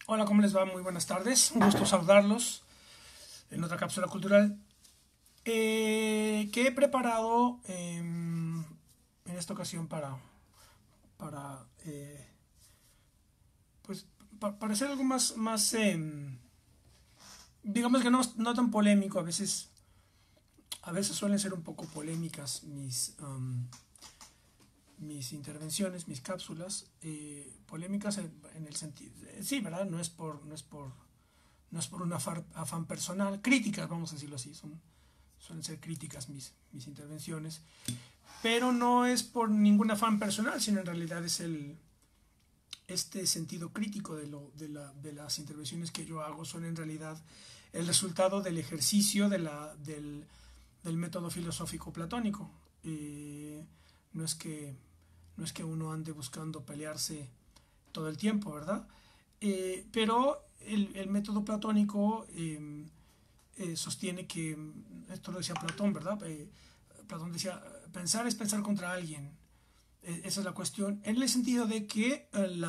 Hola, ¿cómo les va? Muy buenas tardes. Un gusto saludarlos en otra cápsula cultural que he preparado en esta ocasión para pues, para hacer algo más, digamos que no tan polémico. A veces suelen ser un poco polémicas mis intervenciones, mis cápsulas, polémicas en el sentido, sí, ¿verdad? No es por un afán personal, críticas, vamos a decirlo así, suelen ser críticas mis intervenciones, pero no es por ningún afán personal, sino en realidad es este sentido crítico de las intervenciones que yo hago son en realidad el resultado del ejercicio del método filosófico platónico. No es que no es que uno ande buscando pelearse todo el tiempo, ¿verdad? Pero el método platónico sostiene que, esto lo decía Platón, ¿verdad? Platón decía, pensar es pensar contra alguien. Esa es la cuestión, en el sentido de que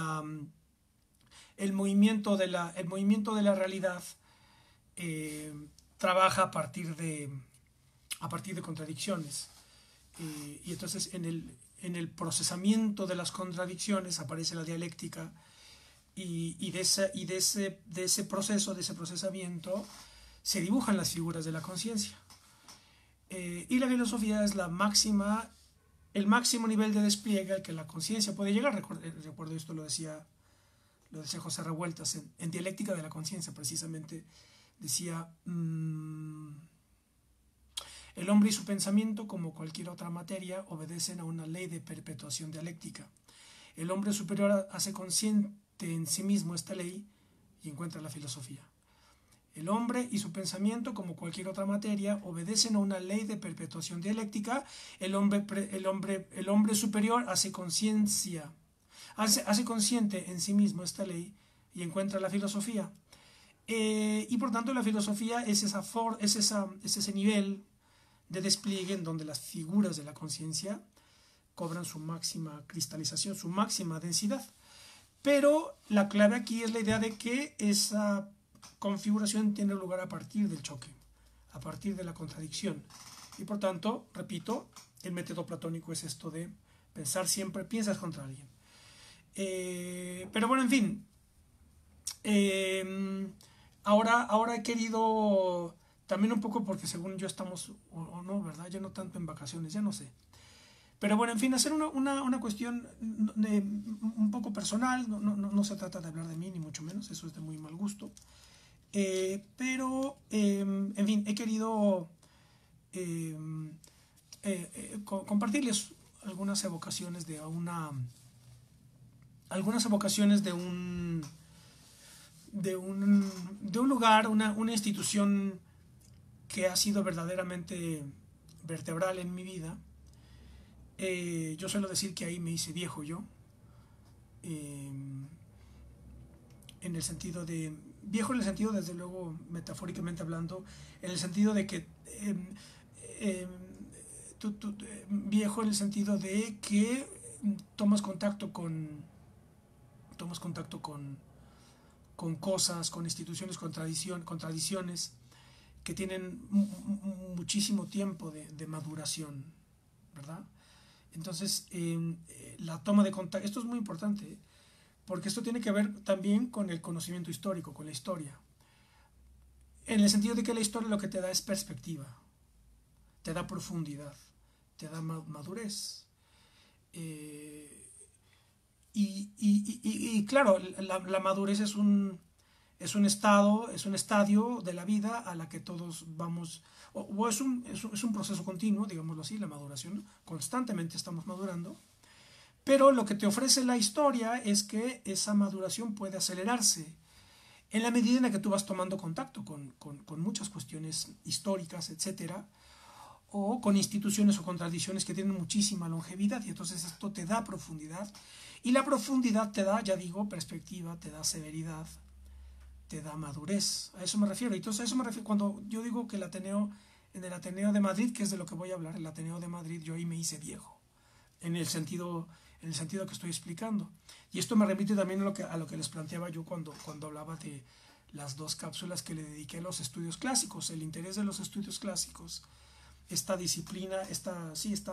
el movimiento de la realidad eh, trabaja a partir de contradicciones. Y entonces en el procesamiento de las contradicciones aparece la dialéctica y de ese proceso, de ese procesamiento, se dibujan las figuras de la conciencia. Y la filosofía es el máximo nivel de despliegue al que la conciencia puede llegar. Recuerdo esto lo decía José Revueltas en Dialéctica de la Conciencia, precisamente. Decía, el hombre y su pensamiento, como cualquier otra materia, obedecen a una ley de perpetuación dialéctica. El hombre superior hace consciente en sí mismo esta ley y encuentra la filosofía. El hombre y su pensamiento, como cualquier otra materia, obedecen a una ley de perpetuación dialéctica. El hombre superior hace consciente en sí mismo esta ley y encuentra la filosofía. Y por tanto la filosofía es ese nivel de despliegue en donde las figuras de la conciencia cobran su máxima cristalización, su máxima densidad. Pero la clave aquí es la idea de que esa configuración tiene lugar a partir del choque, a partir de la contradicción. Y por tanto, repito, el método platónico es esto de pensar siempre, piensas contra alguien. Pero bueno, en fin, ahora he querido también un poco porque según yo estamos, o no, ¿verdad? Ya no tanto en vacaciones, ya no sé. Pero bueno, en fin, hacer una cuestión un poco personal, no se trata de hablar de mí, ni mucho menos, eso es de muy mal gusto. Pero, en fin, he querido eh, compartirles algunas evocaciones algunas evocaciones de un lugar, una institución que ha sido verdaderamente vertebral en mi vida. Yo suelo decir que ahí me hice viejo yo, eh, en el sentido de, viejo en el sentido desde luego metafóricamente hablando, en el sentido de que eh, viejo en el sentido de que tomas contacto con cosas, con instituciones, con tradiciones que tienen muchísimo tiempo de maduración, ¿verdad? Entonces, la toma de contacto, esto es muy importante, porque esto tiene que ver también con el conocimiento histórico, con la historia, en el sentido de que la historia lo que te da es perspectiva, te da profundidad, te da madurez. Eh, y claro, la madurez es un estadio de la vida a la que todos vamos, o es un proceso continuo, digámoslo así, la maduración, constantemente estamos madurando, pero lo que te ofrece la historia es que esa maduración puede acelerarse en la medida en la que tú vas tomando contacto con muchas cuestiones históricas, etcétera, o con instituciones o con tradiciones que tienen muchísima longevidad, y entonces esto te da profundidad, y la profundidad te da, ya digo, perspectiva, te da severidad, te da madurez. A eso me refiero. Entonces a eso me refiero cuando yo digo que en el Ateneo de Madrid, que es de lo que voy a hablar, el Ateneo de Madrid, yo ahí me hice viejo, en el sentido, en el sentido que estoy explicando. Y esto me remite también a lo que les planteaba yo cuando hablaba de las dos cápsulas que le dediqué a los estudios clásicos, el interés de los estudios clásicos, esta disciplina, esta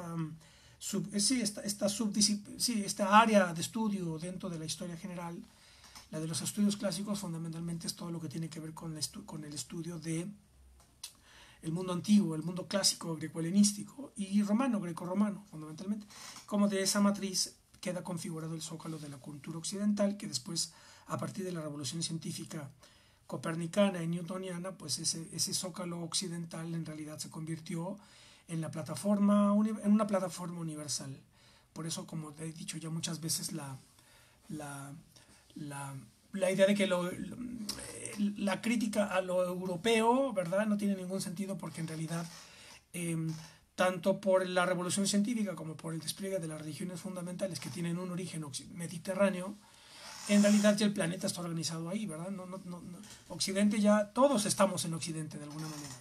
área de estudio dentro de la historia general. La de los estudios clásicos fundamentalmente es todo lo que tiene que ver con el estudio de el mundo antiguo, el mundo clásico greco-helenístico y romano, greco-romano fundamentalmente. Como de esa matriz queda configurado el zócalo de la cultura occidental, que después, a partir de la revolución científica copernicana y newtoniana, pues ese zócalo occidental en realidad se convirtió en una plataforma universal. Por eso, como he dicho ya muchas veces, la idea de que la crítica a lo europeo, ¿verdad?, no tiene ningún sentido, porque en realidad tanto por la revolución científica como por el despliegue de las religiones fundamentales que tienen un origen mediterráneo, en realidad ya el planeta está organizado ahí, ¿verdad? Occidente, ya todos estamos en Occidente de alguna manera,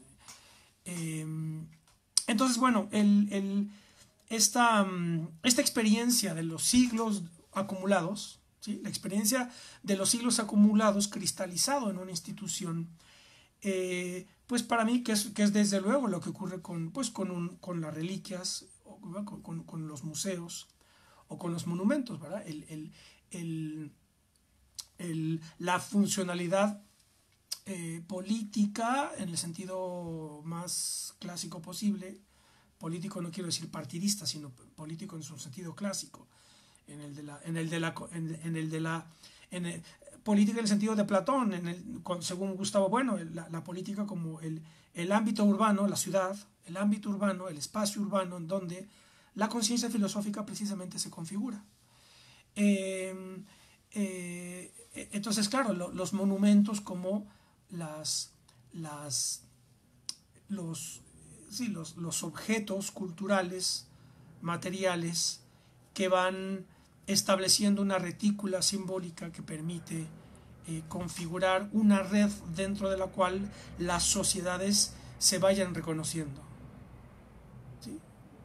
¿no? Entonces, bueno, esta experiencia de los siglos acumulados, ¿sí?, la experiencia de los siglos acumulados cristalizado en una institución, pues para mí que es desde luego lo que ocurre con las reliquias, con los museos o con los monumentos, ¿verdad? La funcionalidad política en el sentido más clásico posible. Político no quiero decir partidista, sino político en su sentido clásico, política en el sentido de Platón, según Gustavo Bueno, la política como el ámbito urbano, la ciudad, el ámbito urbano, el espacio urbano en donde la conciencia filosófica precisamente se configura. Entonces, claro, los monumentos como los objetos culturales, materiales, que van estableciendo una retícula simbólica que permite configurar una red dentro de la cual las sociedades se vayan reconociendo. ¿Sí?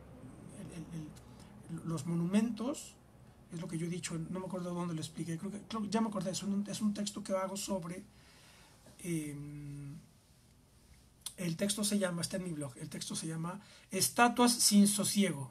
Los monumentos, es lo que yo he dicho, no me acuerdo dónde lo expliqué, creo que ya me acordé, es un texto que hago sobre... el texto se llama, está en mi blog, el texto se llama Estatuas sin sosiego.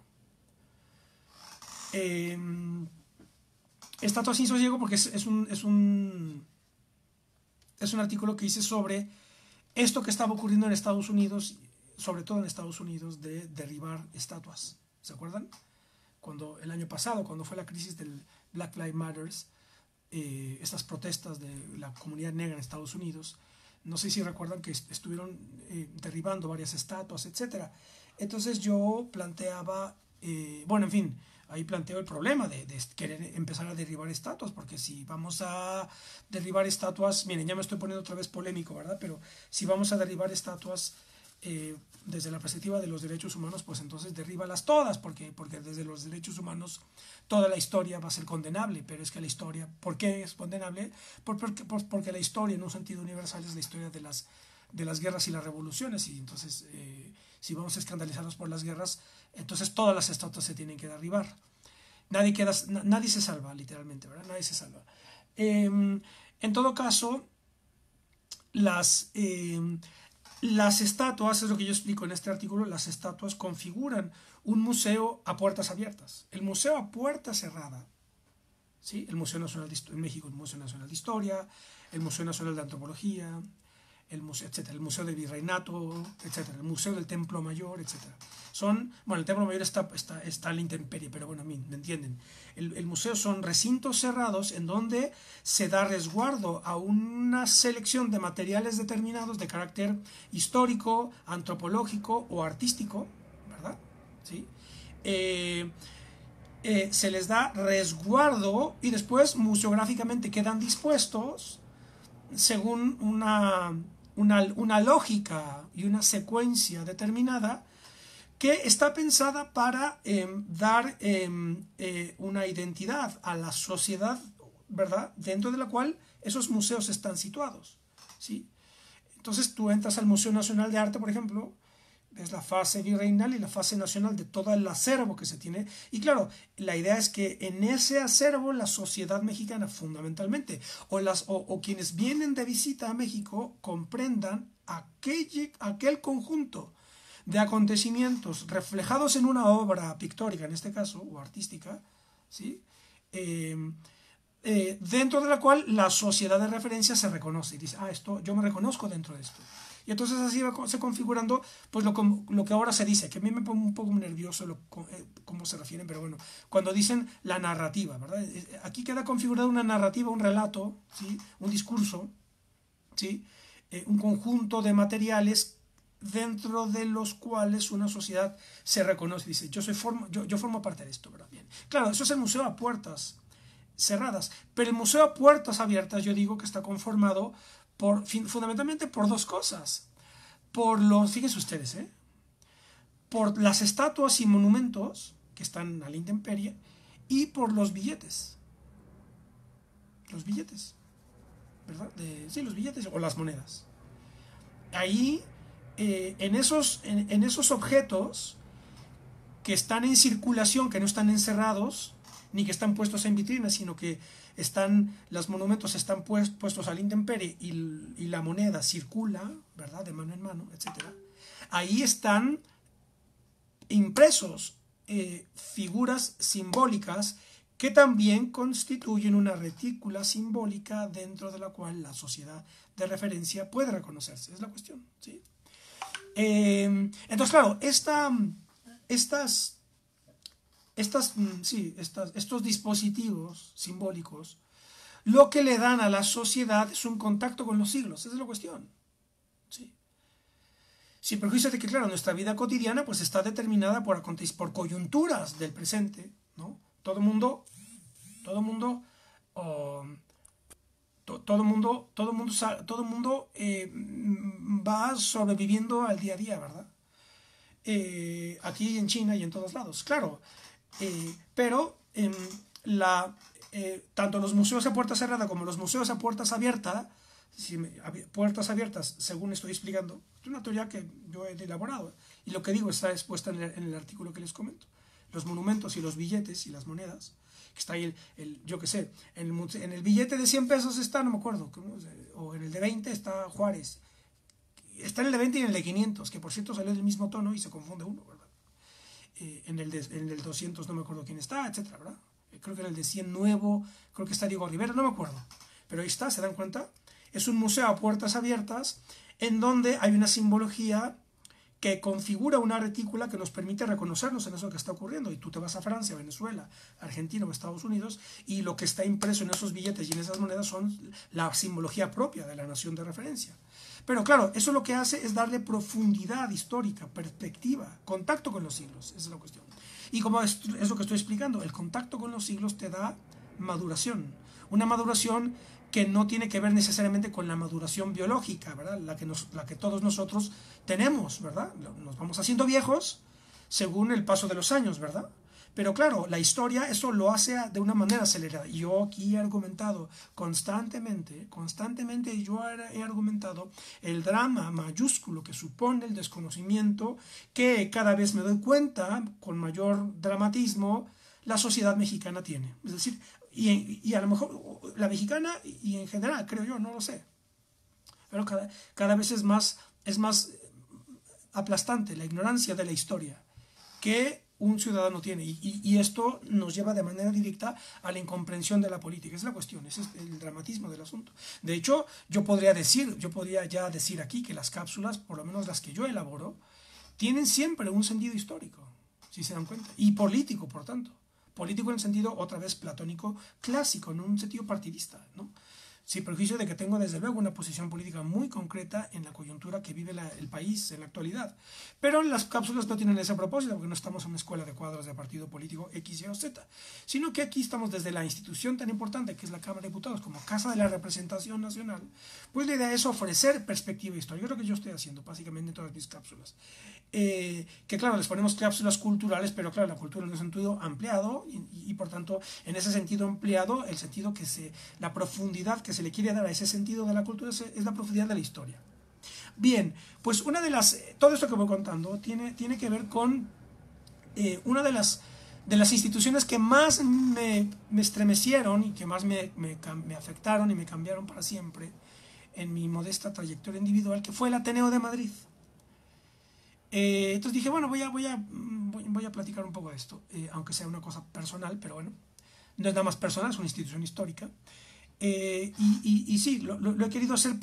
Estatuas sin sosiego porque es un artículo que hice sobre esto que estaba ocurriendo en Estados Unidos, sobre todo en Estados Unidos, de derribar estatuas. ¿Se acuerdan? Cuando el año pasado, cuando fue la crisis del Black Lives Matter, estas protestas de la comunidad negra en Estados Unidos, no sé si recuerdan que estuvieron derribando varias estatuas, etc. Entonces yo planteaba, bueno, en fin, ahí planteo el problema de querer empezar a derribar estatuas, porque si vamos a derribar estatuas, miren, ya me estoy poniendo otra vez polémico, ¿verdad? Pero si vamos a derribar estatuas desde la perspectiva de los derechos humanos, pues entonces derríbalas todas, porque desde los derechos humanos toda la historia va a ser condenable. Pero es que la historia, ¿por qué es condenable? Porque la historia en un sentido universal es la historia de las guerras y las revoluciones, y entonces si vamos a escandalizarnos por las guerras, entonces todas las estatuas se tienen que derribar. Nadie se salva, literalmente, ¿verdad? Nadie se salva. En todo caso, las estatuas, es lo que yo explico en este artículo, las estatuas configuran un museo a puertas abiertas. El museo a puerta cerrada, ¿sí? El Museo Nacional en México, el Museo Nacional de Historia, el Museo Nacional de Antropología, el museo, etcétera, el Museo del Virreinato, etcétera, el Museo del Templo Mayor, etcétera. El Templo Mayor está a la intemperie, pero bueno, ¿me entienden? El museo son recintos cerrados en donde se da resguardo a una selección de materiales determinados de carácter histórico, antropológico o artístico, ¿verdad? ¿Sí? Se les da resguardo y después museográficamente quedan dispuestos según una lógica y una secuencia determinada que está pensada para dar una identidad a la sociedad, ¿verdad?, dentro de la cual esos museos están situados, ¿sí? Entonces tú entras al Museo Nacional de Arte, por ejemplo, Es la fase virreinal y la fase nacional de todo el acervo que se tiene. Y claro, la idea es que en ese acervo la sociedad mexicana fundamentalmente, o quienes vienen de visita a México, comprendan aquel conjunto de acontecimientos reflejados en una obra pictórica, en este caso, o artística, ¿sí? Dentro de la cual la sociedad de referencia se reconoce y dice, esto, yo me reconozco dentro de esto. Y entonces así va se configurando pues lo que ahora se dice, que a mí me pone un poco nervioso cómo se refieren, pero bueno, cuando dicen la narrativa, ¿verdad? Aquí queda configurada una narrativa, un relato, ¿sí? Un discurso, ¿sí? Un conjunto de materiales dentro de los cuales una sociedad se reconoce y dice, yo formo parte de esto, ¿verdad? Bien. Claro, eso es el museo a puertas cerradas, pero el museo a puertas abiertas yo digo que está conformado fundamentalmente por dos cosas. Fíjense ustedes, por las estatuas y monumentos que están a la intemperie y por los billetes. Los billetes, ¿verdad? Sí, los billetes o las monedas. Ahí, en esos objetos que están en circulación, que no están encerrados, ni que están puestos en vitrinas, sino que los monumentos están puestos al intemperie y la moneda circula, ¿verdad? De mano en mano, etc. Ahí están impresos figuras simbólicas que también constituyen una retícula simbólica dentro de la cual la sociedad de referencia puede reconocerse. Es la cuestión, ¿sí? Entonces, claro, estos dispositivos simbólicos lo que le dan a la sociedad es un contacto con los siglos, esa es la cuestión, ¿sí? Sin perjuicio de que, claro, nuestra vida cotidiana pues está determinada por coyunturas del presente, ¿no? Todo el mundo va sobreviviendo al día a día, ¿verdad? Aquí en China y en todos lados, claro. Pero tanto los museos a puerta cerrada como los museos a puertas abiertas, según estoy explicando, es una teoría que yo he elaborado y lo que digo está expuesta en el artículo que les comento. Los monumentos y los billetes y las monedas, que está ahí yo qué sé, en el billete de 100 pesos está, no me acuerdo, o en el de 20 está Juárez, está en el de 20 y en el de 500, que por cierto salió del mismo tono y se confunde uno, ¿verdad? En el 200 no me acuerdo quién está, etcétera, ¿verdad? Creo que en el de 100 nuevo, creo que está Diego Rivera, no me acuerdo. Pero ahí está, ¿se dan cuenta? Es un museo a puertas abiertas en donde hay una simbología que configura una retícula que nos permite reconocernos en eso que está ocurriendo. Y tú te vas a Francia, Venezuela, Argentina o Estados Unidos y lo que está impreso en esos billetes y en esas monedas son la simbología propia de la nación de referencia. Pero claro, eso lo que hace es darle profundidad histórica, perspectiva, contacto con los siglos, esa es la cuestión. Y como es lo que estoy explicando, el contacto con los siglos te da maduración, una maduración que no tiene que ver necesariamente con la maduración biológica, ¿verdad? La que todos nosotros tenemos, ¿verdad? Nos vamos haciendo viejos según el paso de los años, ¿verdad? Pero claro, la historia eso lo hace de una manera acelerada. Yo aquí he argumentado constantemente yo he argumentado el drama mayúsculo que supone el desconocimiento que cada vez me doy cuenta con mayor dramatismo la sociedad mexicana tiene. Es decir, y a lo mejor la mexicana y en general, creo yo, no lo sé. Pero cada vez es más aplastante la ignorancia de la historia que un ciudadano tiene. Y esto nos lleva de manera directa a la incomprensión de la política. Es la cuestión, ese es el dramatismo del asunto. De hecho, yo podría ya decir aquí que las cápsulas, por lo menos las que yo elaboro, tienen siempre un sentido histórico, si se dan cuenta, y político, por tanto. Político en el sentido, otra vez, platónico, clásico, no en un sentido partidista, ¿no? Sin perjuicio de que tengo desde luego una posición política muy concreta en la coyuntura que vive el país en la actualidad. Pero las cápsulas no tienen ese propósito porque no estamos en una escuela de cuadros de partido político X, Y o Z, sino que aquí estamos desde la institución tan importante que es la Cámara de Diputados como Casa de la Representación Nacional. Pues la idea es ofrecer perspectiva histórica, es lo que yo estoy haciendo básicamente en todas mis cápsulas. Que claro, les ponemos cápsulas culturales, pero claro, la cultura en un sentido ampliado y por tanto en ese sentido ampliado, el sentido la profundidad que se le quiere dar a ese sentido de la cultura es la profundidad de la historia. Bien, pues todo esto que voy contando tiene que ver con una de las instituciones que más me estremecieron y que más me afectaron y me cambiaron para siempre en mi modesta trayectoria individual, que fue el Ateneo de Madrid. Entonces dije, bueno, voy a platicar un poco de esto, aunque sea una cosa personal, pero bueno, no es nada más personal, es una institución histórica. Y sí, lo he querido hacer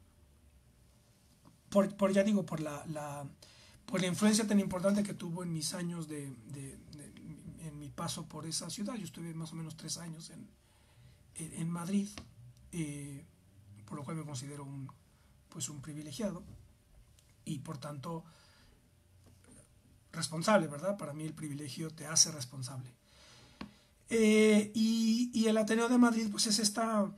ya digo, por por la influencia tan importante que tuvo en mis años en mi paso por esa ciudad. Yo estuve más o menos 3 años en Madrid, por lo cual me considero un privilegiado y por tanto responsable, ¿verdad? Para mí el privilegio te hace responsable. Y el Ateneo de Madrid, pues es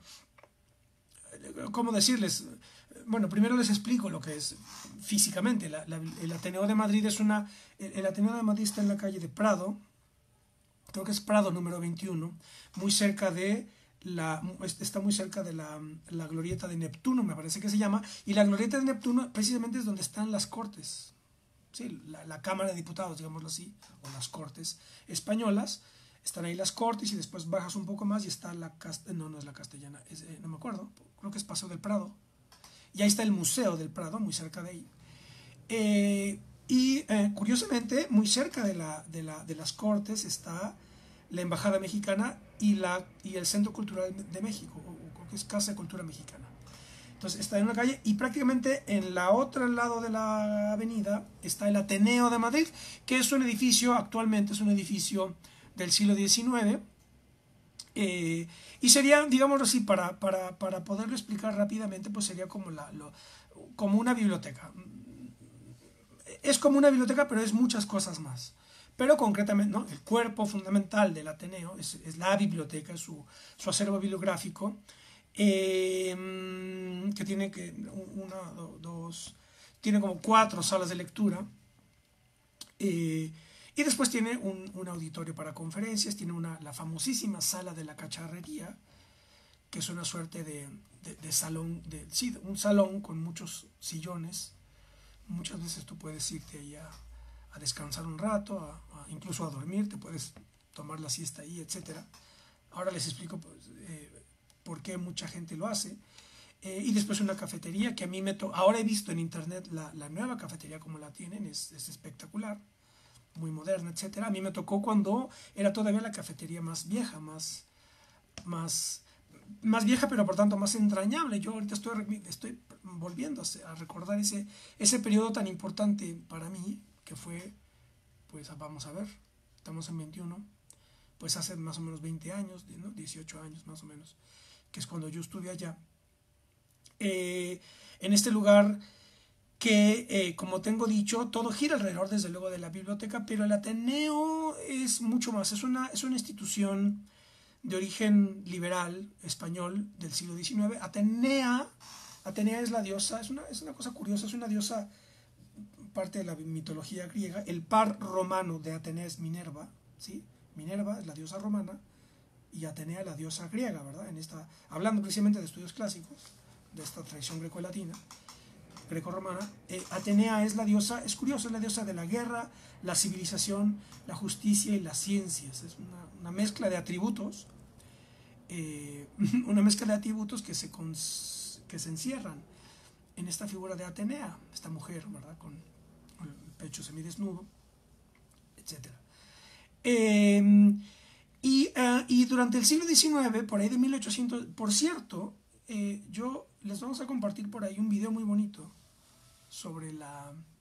¿cómo decirles? Bueno, primero les explico lo que es físicamente. El Ateneo de Madrid el Ateneo de Madrid está en la calle de Prado, creo que es Prado número 21, muy cerca está muy cerca de la glorieta de Neptuno, me parece que se llama, y la glorieta de Neptuno precisamente es donde están las Cortes, sí, la Cámara de Diputados, digámoslo así, o las Cortes españolas. Están ahí las Cortes y después bajas un poco más y está no es la Castellana, no me acuerdo, creo que es Paseo del Prado. Y ahí está el Museo del Prado, muy cerca de ahí. Curiosamente, muy cerca de las Cortes está la Embajada Mexicana y el Centro Cultural de México, o creo que es Casa de Cultura Mexicana. Entonces está en una calle y prácticamente en la otra lado de la avenida está el Ateneo de Madrid, que es un edificio, actualmente es un edificio del siglo XIX. Y sería, digámoslo así, para poderlo explicar rápidamente, pues sería como una biblioteca. Es como una biblioteca, pero es muchas cosas más. Pero concretamente, ¿no? El cuerpo fundamental del Ateneo es la biblioteca, su acervo bibliográfico, que tiene tiene como 4 salas de lectura. Y después tiene un auditorio para conferencias, tiene la famosísima sala de la cacharrería, que es una suerte de salón, sí, un salón con muchos sillones. Muchas veces tú puedes irte ahí a descansar un rato, incluso a dormir, te puedes tomar la siesta ahí, etc. Ahora les explico pues, por qué mucha gente lo hace. Y después una cafetería que a mí ahora he visto en internet la nueva cafetería como la tienen, es espectacular, muy moderna, etcétera. A mí me tocó cuando era todavía la cafetería más vieja, más vieja, pero por tanto más entrañable. Yo ahorita estoy volviendo a recordar ese periodo tan importante para mí, que fue, pues vamos a ver, estamos en 21, pues hace más o menos 20 años, ¿no? 18 años más o menos, que es cuando yo estuve allá. En este lugar que, como tengo dicho, todo gira alrededor, desde luego, de la biblioteca, pero el Ateneo es mucho más, es una institución de origen liberal español del siglo XIX. Atenea es la diosa, es una cosa curiosa, es una diosa parte de la mitología griega. El par romano de Atenea es Minerva, ¿sí? Minerva es la diosa romana y Atenea la diosa griega, ¿verdad? Hablando precisamente de estudios clásicos, de esta tradición greco-latina, greco-romana. Atenea es la diosa, es curioso, es la diosa de la guerra, la civilización, la justicia y las ciencias. Es una mezcla de atributos, que se encierran en esta figura de Atenea, esta mujer, ¿verdad? Con el pecho semidesnudo, etc. Y durante el siglo XIX, por ahí de 1800, por cierto, yo les vamos a compartir por ahí un video muy bonito sobre el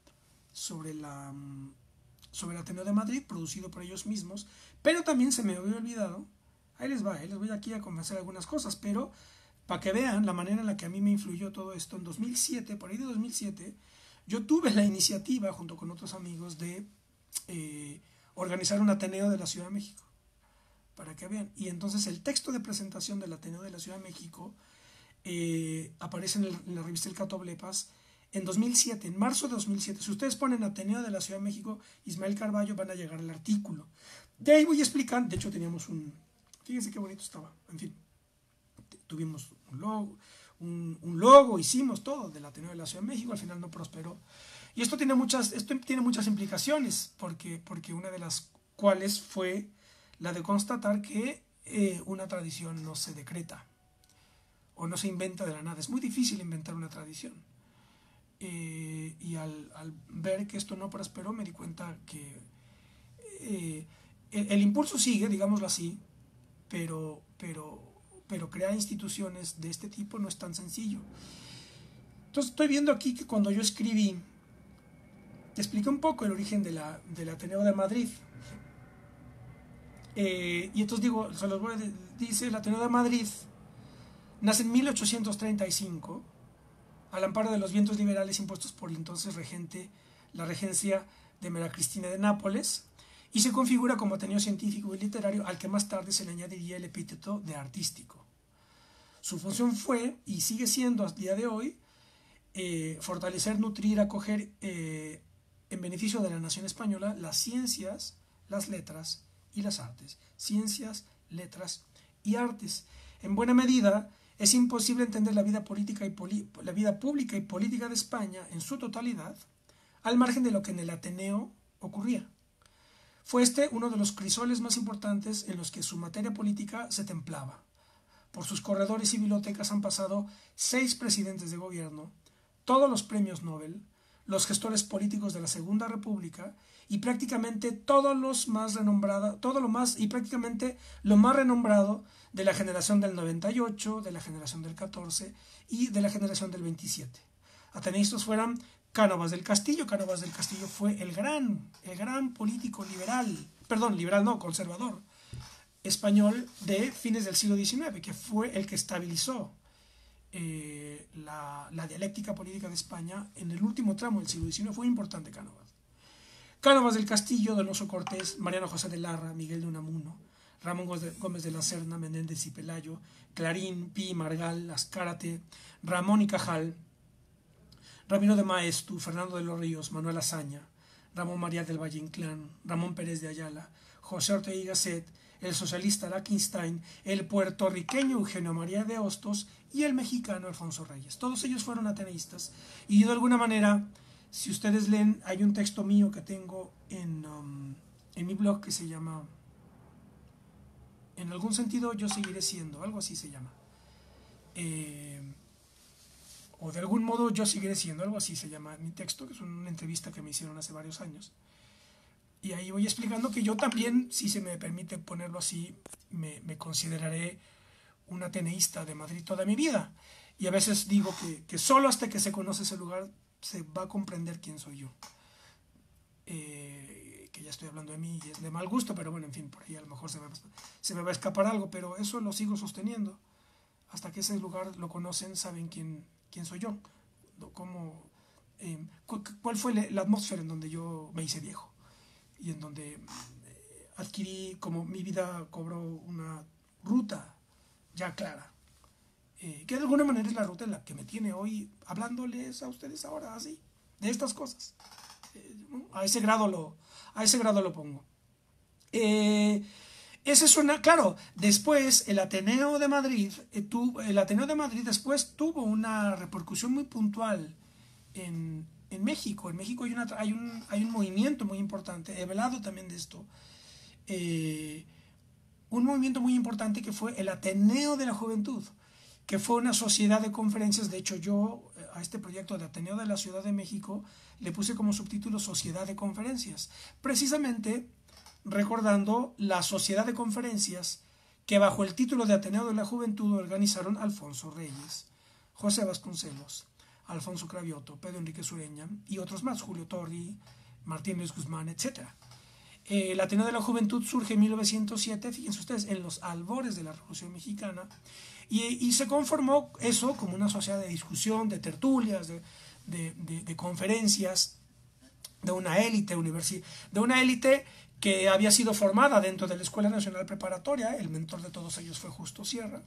Ateneo de Madrid, producido por ellos mismos, pero también se me había olvidado, ahí les voy aquí a conversar algunas cosas, pero para que vean la manera en la que a mí me influyó todo esto. En 2007, por ahí de 2007, yo tuve la iniciativa, junto con otros amigos, de organizar un Ateneo de la Ciudad de México, para que vean. Y entonces el texto de presentación del Ateneo de la Ciudad de México aparece en la revista El Catoblepas en 2007, en marzo de 2007. Si ustedes ponen Ateneo de la Ciudad de México, Ismael Carballo, van a llegar al artículo. De ahí voy a explicar, de hecho teníamos fíjense qué bonito estaba, en fin, tuvimos un logo, hicimos todo del Ateneo de la Ciudad de México, al final no prosperó. Y esto tiene muchas implicaciones, porque una de las cuales fue la de constatar que una tradición no se decreta o no se inventa de la nada. Es muy difícil inventar una tradición. Y al ver que esto no prosperó, me di cuenta que el impulso sigue, digámoslo así, pero crear instituciones de este tipo no es tan sencillo. Entonces estoy viendo aquí que cuando yo escribí, te expliqué un poco el origen del Ateneo de Madrid. Y entonces digo, dice, el Ateneo de Madrid nace en 1835 al amparo de los vientos liberales impuestos por el entonces regente, la regencia de María Cristina de Nápoles, y se configura como Ateneo científico y literario al que más tarde se le añadiría el epíteto de artístico. Su función fue, y sigue siendo hasta el día de hoy, fortalecer, nutrir, acoger en beneficio de la nación española las ciencias, las letras y las artes. Ciencias, letras y artes. En buena medida, es imposible entender la vida pública y política de España en su totalidad, al margen de lo que en el Ateneo ocurría. Fue este uno de los crisoles más importantes en los que su materia política se templaba. Por sus corredores y bibliotecas han pasado 6 presidentes de gobierno, todos los premios Nobel, los gestores políticos de la Segunda República y prácticamente lo más renombrado de la generación del 98, de la generación del 14 y de la generación del 27. Ateneístas fueran Cánovas del Castillo. Cánovas del Castillo fue el gran político conservador español de fines del siglo XIX, que fue el que estabilizó la dialéctica política de España en el último tramo del siglo XIX. Fue importante Cánovas del Castillo, Donoso Cortés, Mariano José de Larra, Miguel de Unamuno, Ramón Gómez de la Serna, Menéndez y Pelayo, Clarín, Pi, Margal, Azcárate, Ramón y Cajal, Ramiro de Maeztu, Fernando de los Ríos, Manuel Azaña, Ramón María del Valle Inclán, Ramón Pérez de Ayala, José Ortega y Gasset, el socialista Lackenstein, el puertorriqueño Eugenio María de Hostos y el mexicano Alfonso Reyes. Todos ellos fueron ateneístas y de alguna manera, si ustedes leen, hay un texto mío que tengo en mi blog que se llama En algún sentido yo seguiré siendo, algo así se llama. O de algún modo yo seguiré siendo, algo así se llama mi texto, que es una entrevista que me hicieron hace varios años. Y ahí voy explicando que yo también, si se me permite ponerlo así, me consideraré un ateneísta de Madrid toda mi vida. Y a veces digo que solo hasta que se conoce ese lugar se va a comprender quién soy yo. Que ya estoy hablando de mí y es de mal gusto, pero bueno, en fin, por ahí a lo mejor se me va a escapar algo, pero eso lo sigo sosteniendo. Hasta que ese lugar lo conocen, saben quién soy yo. ¿Cuál fue la atmósfera en donde yo me hice viejo? Y en donde adquirí, como mi vida cobró una ruta ya clara, que de alguna manera es la ruta en la que me tiene hoy hablándoles a ustedes ahora así, de estas cosas. A ese grado lo pongo. Ese es claro, después el Ateneo de Madrid después tuvo una repercusión muy puntual en México. En México hay un movimiento muy importante, he hablado también de esto, un movimiento muy importante que fue el Ateneo de la Juventud, que fue una sociedad de conferencias. De hecho, yo a este proyecto de Ateneo de la Ciudad de México le puse como subtítulo Sociedad de Conferencias, precisamente recordando la sociedad de conferencias que bajo el título de Ateneo de la Juventud organizaron Alfonso Reyes, José Vasconcelos, Alfonso Cravioto, Pedro Enrique Sureña y otros más, Julio Torri, Martín Luis Guzmán, etc. El Ateneo de la Juventud surge en 1907, fíjense ustedes, en los albores de la Revolución Mexicana, y se conformó eso como una sociedad de discusión, de tertulias, de conferencias, de una élite que había sido formada dentro de la Escuela Nacional Preparatoria. El mentor de todos ellos fue Justo Sierra.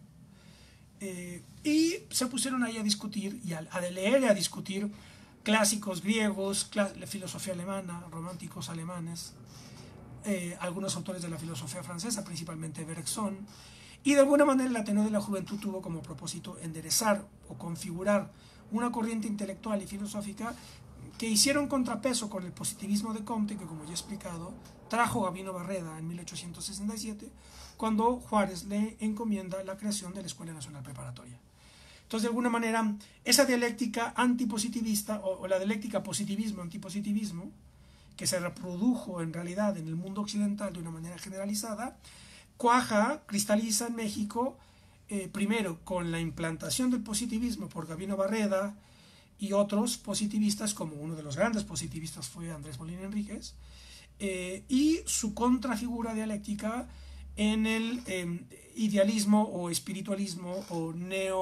Y se pusieron ahí a discutir y a leer y a discutir clásicos griegos, la filosofía alemana, románticos alemanes, algunos autores de la filosofía francesa, principalmente Bergson, Y de alguna manera el Ateneo de la Juventud tuvo como propósito enderezar o configurar una corriente intelectual y filosófica que hicieron contrapeso con el positivismo de Comte, que como ya he explicado, trajo Gabino Barreda en 1867, cuando Juárez le encomienda la creación de la Escuela Nacional Preparatoria. Entonces, de alguna manera, esa dialéctica antipositivista, o la dialéctica positivismo-antipositivismo, que se reprodujo en realidad en el mundo occidental de una manera generalizada, cuaja, cristaliza en México, primero con la implantación del positivismo por Gabino Barreda y otros positivistas, como uno de los grandes positivistas fue Andrés Molina Enríquez, y su contrafigura dialéctica en el idealismo o espiritualismo o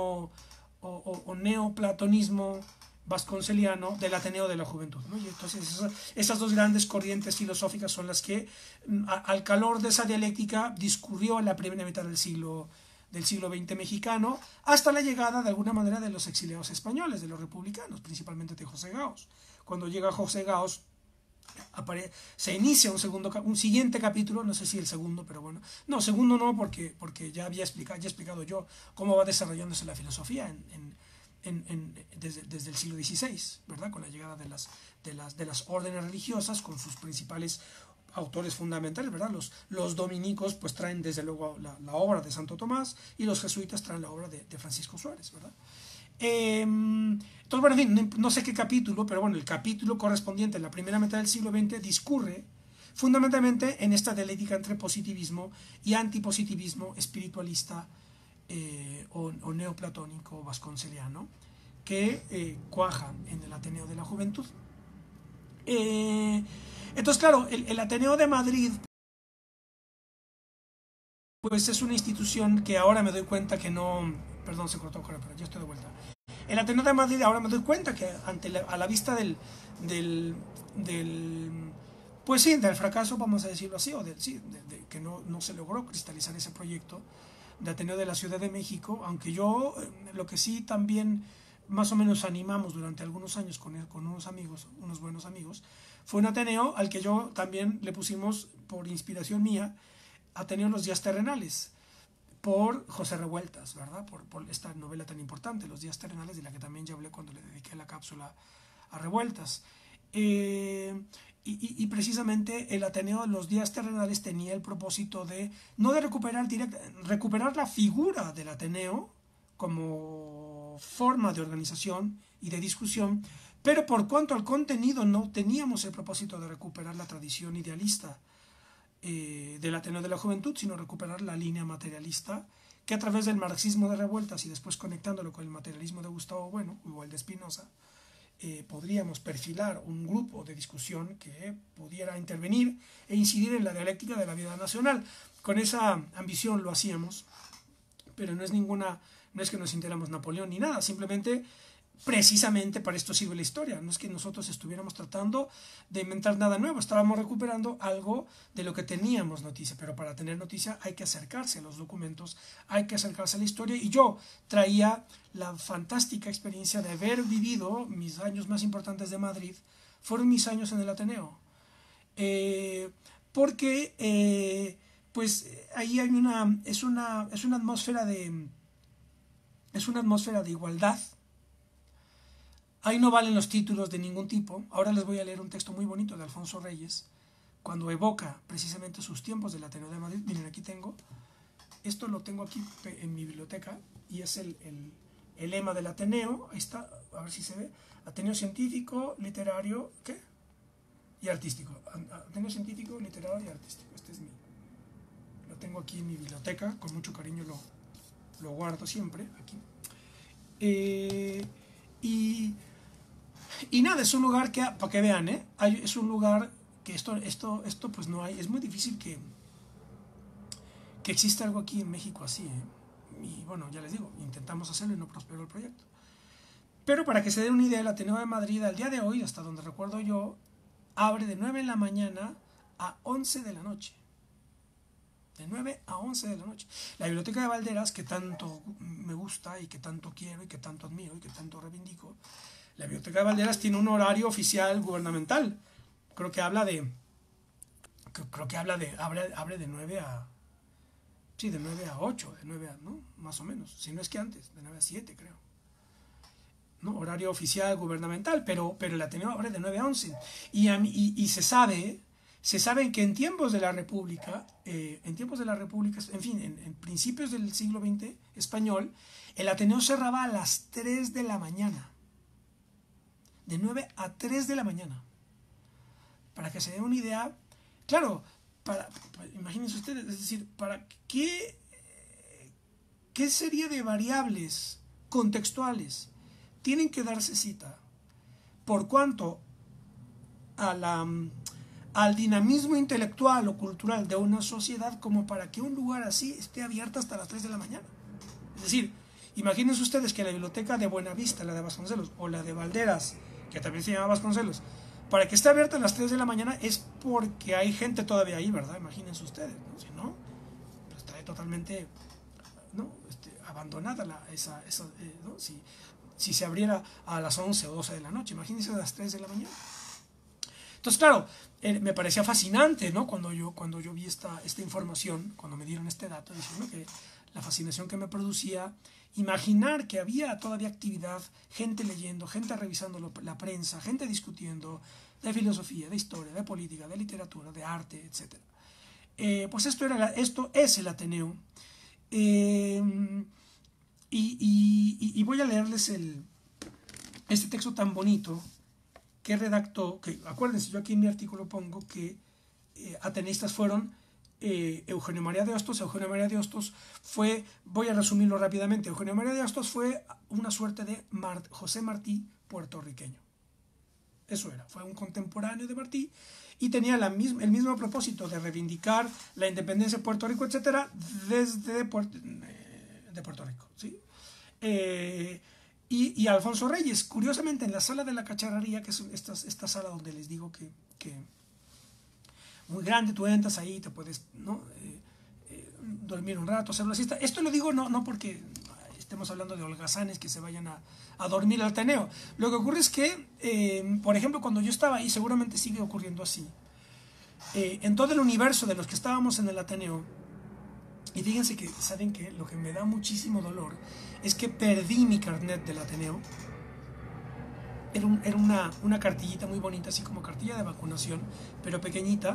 neoplatonismo vasconceliano del Ateneo de la Juventud, ¿no? Y entonces esas dos grandes corrientes filosóficas son las que al calor de esa dialéctica discurrió en la primera mitad del siglo XX mexicano, hasta la llegada de alguna manera de los exiliados españoles, de los republicanos, principalmente de José Gaos. Cuando llega José Gaos, se inicia un siguiente capítulo, no sé si el segundo, pero bueno, no, segundo no, porque ya he explicado yo cómo va desarrollándose la filosofía desde el siglo XVI, ¿verdad? Con la llegada de las órdenes religiosas, con sus principales autores fundamentales, ¿verdad? Los dominicos pues traen desde luego la obra de Santo Tomás, y los jesuitas traen la obra de Francisco Suárez, ¿verdad? Entonces, bueno, en fin, no sé qué capítulo, pero bueno, el capítulo correspondiente en la primera mitad del siglo XX discurre fundamentalmente en esta dialéctica entre positivismo y antipositivismo espiritualista o neoplatónico vasconceliano, que cuaja en el Ateneo de la Juventud. Entonces, claro, el Ateneo de Madrid pues es una institución que ahora me doy cuenta que no... Perdón, se cortó, pero ya estoy de vuelta. El Ateneo de Madrid ahora me doy cuenta que a la vista del pues sí, del fracaso, vamos a decirlo así, o de que no se logró cristalizar ese proyecto de Ateneo de la Ciudad de México, aunque yo lo que sí también más o menos animamos durante algunos años con unos amigos, unos buenos amigos, fue un Ateneo al que yo también le pusimos, por inspiración mía, Ateneo Los Días Terrenales, por José Revueltas, ¿verdad? Por esta novela tan importante, Los Días Terrenales, de la que también ya hablé cuando le dediqué la cápsula a Revueltas. Y precisamente el Ateneo de Los Días Terrenales tenía el propósito de, no de recuperar la figura del Ateneo como forma de organización y de discusión, pero por cuanto al contenido no teníamos el propósito de recuperar la tradición idealista del Ateneo de la Juventud, sino recuperar la línea materialista que a través del marxismo de Revueltas y después conectándolo con el materialismo de Gustavo Bueno o el de Spinoza, podríamos perfilar un grupo de discusión que pudiera intervenir e incidir en la dialéctica de la vida nacional. Con esa ambición lo hacíamos, pero no es que nos sintiéramos Napoleón ni nada, simplemente precisamente para esto sirve la historia. No es que nosotros estuviéramos tratando de inventar nada nuevo, estábamos recuperando algo de lo que teníamos noticia, pero para tener noticia hay que acercarse a los documentos, hay que acercarse a la historia, y yo traía la fantástica experiencia de haber vivido mis años más importantes de Madrid, fueron mis años en el Ateneo, porque pues ahí hay es una atmósfera de igualdad. Ahí no valen los títulos de ningún tipo. Ahora les voy a leer un texto muy bonito de Alfonso Reyes, cuando evoca precisamente sus tiempos del Ateneo de Madrid. Miren, aquí tengo, esto lo tengo aquí en mi biblioteca, y es el lema del Ateneo. Ahí está, a ver si se ve. Ateneo científico, literario, ¿qué? Y artístico. Ateneo científico, literario y artístico. Lo tengo aquí en mi biblioteca, con mucho cariño lo guardo siempre aquí. Y nada, es un lugar que, para que vean, es un lugar que esto pues no hay, es muy difícil que exista algo aquí en México así, y bueno, ya les digo, intentamos hacerlo y no prosperó el proyecto. Pero para que se den una idea, el Ateneo de Madrid al día de hoy, hasta donde recuerdo yo, abre de 9 de la mañana a 11 de la noche. De 9 a 11 de la noche. La Biblioteca de Valderas, que tanto me gusta y que tanto quiero y que tanto admiro y que tanto reivindico, la Biblioteca de Valderas tiene un horario oficial gubernamental. Creo que abre de 9 a Sí, de 9 a 8, de 9 a, ¿no? Más o menos, si no es que antes, de 9 a 7 creo. ¿No? Horario oficial gubernamental, pero el Ateneo abre de 9 a 11. Y se sabe que en tiempos de la República, en fin, en principios del siglo XX español, el Ateneo cerraba a las 3 de la mañana. De 9 a 3 de la mañana. Para que se den una idea, claro, imagínense ustedes, es decir, ¿para qué serie de variables contextuales tienen que darse cita por cuanto al dinamismo intelectual o cultural de una sociedad como para que un lugar así esté abierto hasta las 3 de la mañana? Es decir, imagínense ustedes que la biblioteca de Buenavista, la de Vasconcelos, o la de Valderas, que también se llama Vasconcelos, para que esté abierta a las 3 de la mañana es porque hay gente todavía ahí, ¿verdad? Imagínense ustedes, ¿no? Si no, pues está totalmente, ¿no? Abandonada ¿no? Si se abriera a las 11 o 12 de la noche, imagínense a las 3 de la mañana. Entonces, claro, me parecía fascinante, ¿no? Cuando yo vi esta información, cuando me dieron este dato, diciendo que la fascinación que me producía imaginar que había todavía actividad, gente leyendo, gente revisando la prensa, gente discutiendo de filosofía, de historia, de política, de literatura, de arte, etc. Pues esto es el Ateneo. Y voy a leerles este texto tan bonito que redactó, que acuérdense, yo aquí en mi artículo pongo que ateneístas fueron Eugenio María de Hostos. Eugenio María de Hostos fue, voy a resumirlo rápidamente, Eugenio María de Hostos fue una suerte de José Martí puertorriqueño. Eso era, fue un contemporáneo de Martí y tenía el mismo propósito de reivindicar la independencia de Puerto Rico, etcétera, desde Puerto Rico, ¿sí? Y Alfonso Reyes, curiosamente, en la sala de la cacharrería, que es esta sala donde les digo que muy grande, tú entras ahí, te puedes, ¿no? Dormir un rato, hacer una siesta. Esto lo digo no porque estemos hablando de holgazanes que se vayan a dormir al Ateneo. Lo que ocurre es que, por ejemplo, cuando yo estaba ahí, seguramente sigue ocurriendo así, en todo el universo de los que estábamos en el Ateneo, y fíjense que, ¿saben qué? Lo que me da muchísimo dolor es que perdí mi carnet del Ateneo. Era una cartillita muy bonita, así como cartilla de vacunación, pero pequeñita,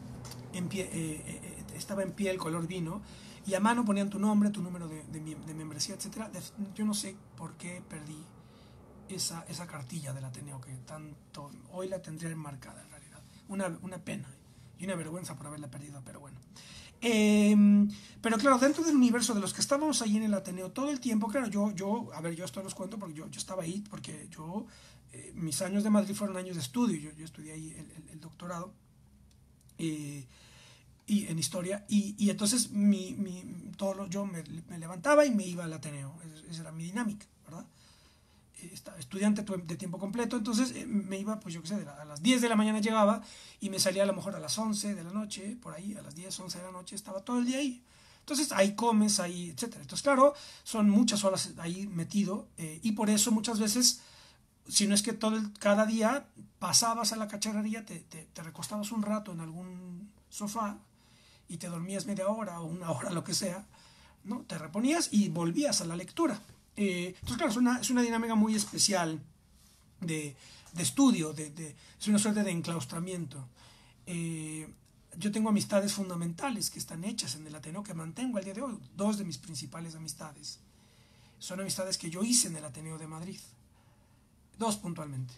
estaba en piel, color vino, y a mano ponían tu nombre, tu número de membresía, etc. Yo no sé por qué perdí esa cartilla del Ateneo, que tanto hoy la tendría enmarcada en realidad. Una pena y una vergüenza por haberla perdido, pero bueno. Pero claro, dentro del universo de los que estábamos ahí en el Ateneo todo el tiempo, claro, yo esto los cuento porque yo estaba ahí, porque mis años de Madrid fueron años de estudio, yo estudié ahí el doctorado y en historia, y entonces yo me levantaba y me iba al Ateneo, esa era mi dinámica, ¿verdad? Estudiante de tiempo completo, entonces me iba, pues yo qué sé, a las 10 de la mañana llegaba y me salía a lo mejor a las 11 de la noche, por ahí, a las 10, 11 de la noche, estaba todo el día ahí. Entonces ahí comes, ahí, etcétera. Entonces, claro, son muchas horas ahí metido, y por eso muchas veces, si no es que cada día pasabas a la cacharrería, te recostabas un rato en algún sofá y te dormías media hora o una hora, lo que sea, ¿no? Te reponías y volvías a la lectura. Entonces, claro, es una dinámica muy especial de estudio, es una suerte de enclaustramiento. Yo tengo amistades fundamentales que están hechas en el Ateneo, que mantengo al día de hoy. Dos de mis principales amistades son amistades que yo hice en el Ateneo de Madrid. Dos puntualmente.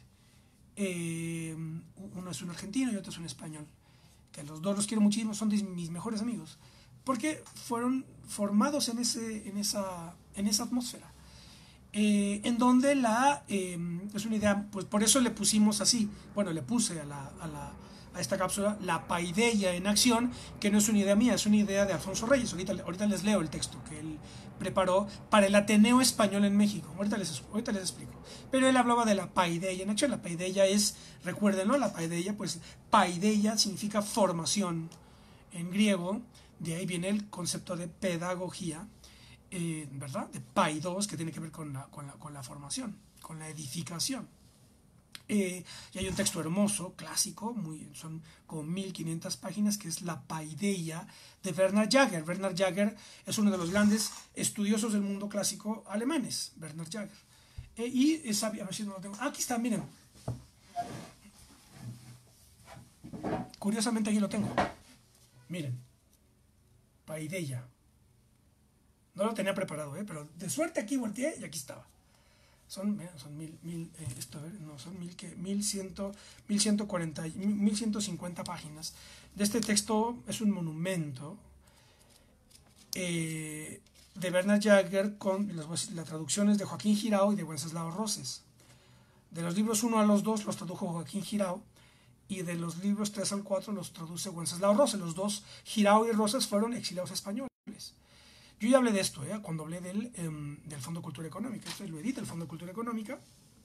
Uno es un argentino y otro es un español. Que los dos los quiero muchísimo, son de mis mejores amigos. Porque fueron formados en esa atmósfera. En donde es una idea, pues por eso le pusimos así, bueno, le puse a esta cápsula la paideia en acción, que no es una idea mía, es una idea de Alfonso Reyes. Ahorita les leo el texto que él preparó para el Ateneo Español en México, ahorita les explico, pero él hablaba de la paideia en acción. La paideia recuérdenlo, la paideia, pues paideia significa formación en griego, de ahí viene el concepto de pedagogía, ¿verdad? De paidos, que tiene que ver con la formación, con la edificación. Y hay un texto hermoso, clásico, son como 1500 páginas, que es La Paideia de Bernhard Jaeger. Bernhard Jaeger es uno de los grandes estudiosos del mundo clásico alemanes, Bernhard Jaeger. Y esa, a ver si no lo tengo. Aquí está, miren. Curiosamente aquí lo tengo. Miren. Paideia. No lo tenía preparado, pero de suerte aquí volteé y aquí estaba. Son 1150 páginas. De este texto es un monumento de Bernhard Jaeger con las traducciones de Joaquín Girao y de Wenceslao Roses. De los libros 1 a los 2 los tradujo Joaquín Girao y de los libros 3 al 4 los traduce Wenceslao Roses. Los dos, Girao y Roses, fueron exiliados españoles. Yo ya hablé de esto, cuando hablé del Fondo de Cultura Económica. Esto lo edita el Fondo de Cultura Económica,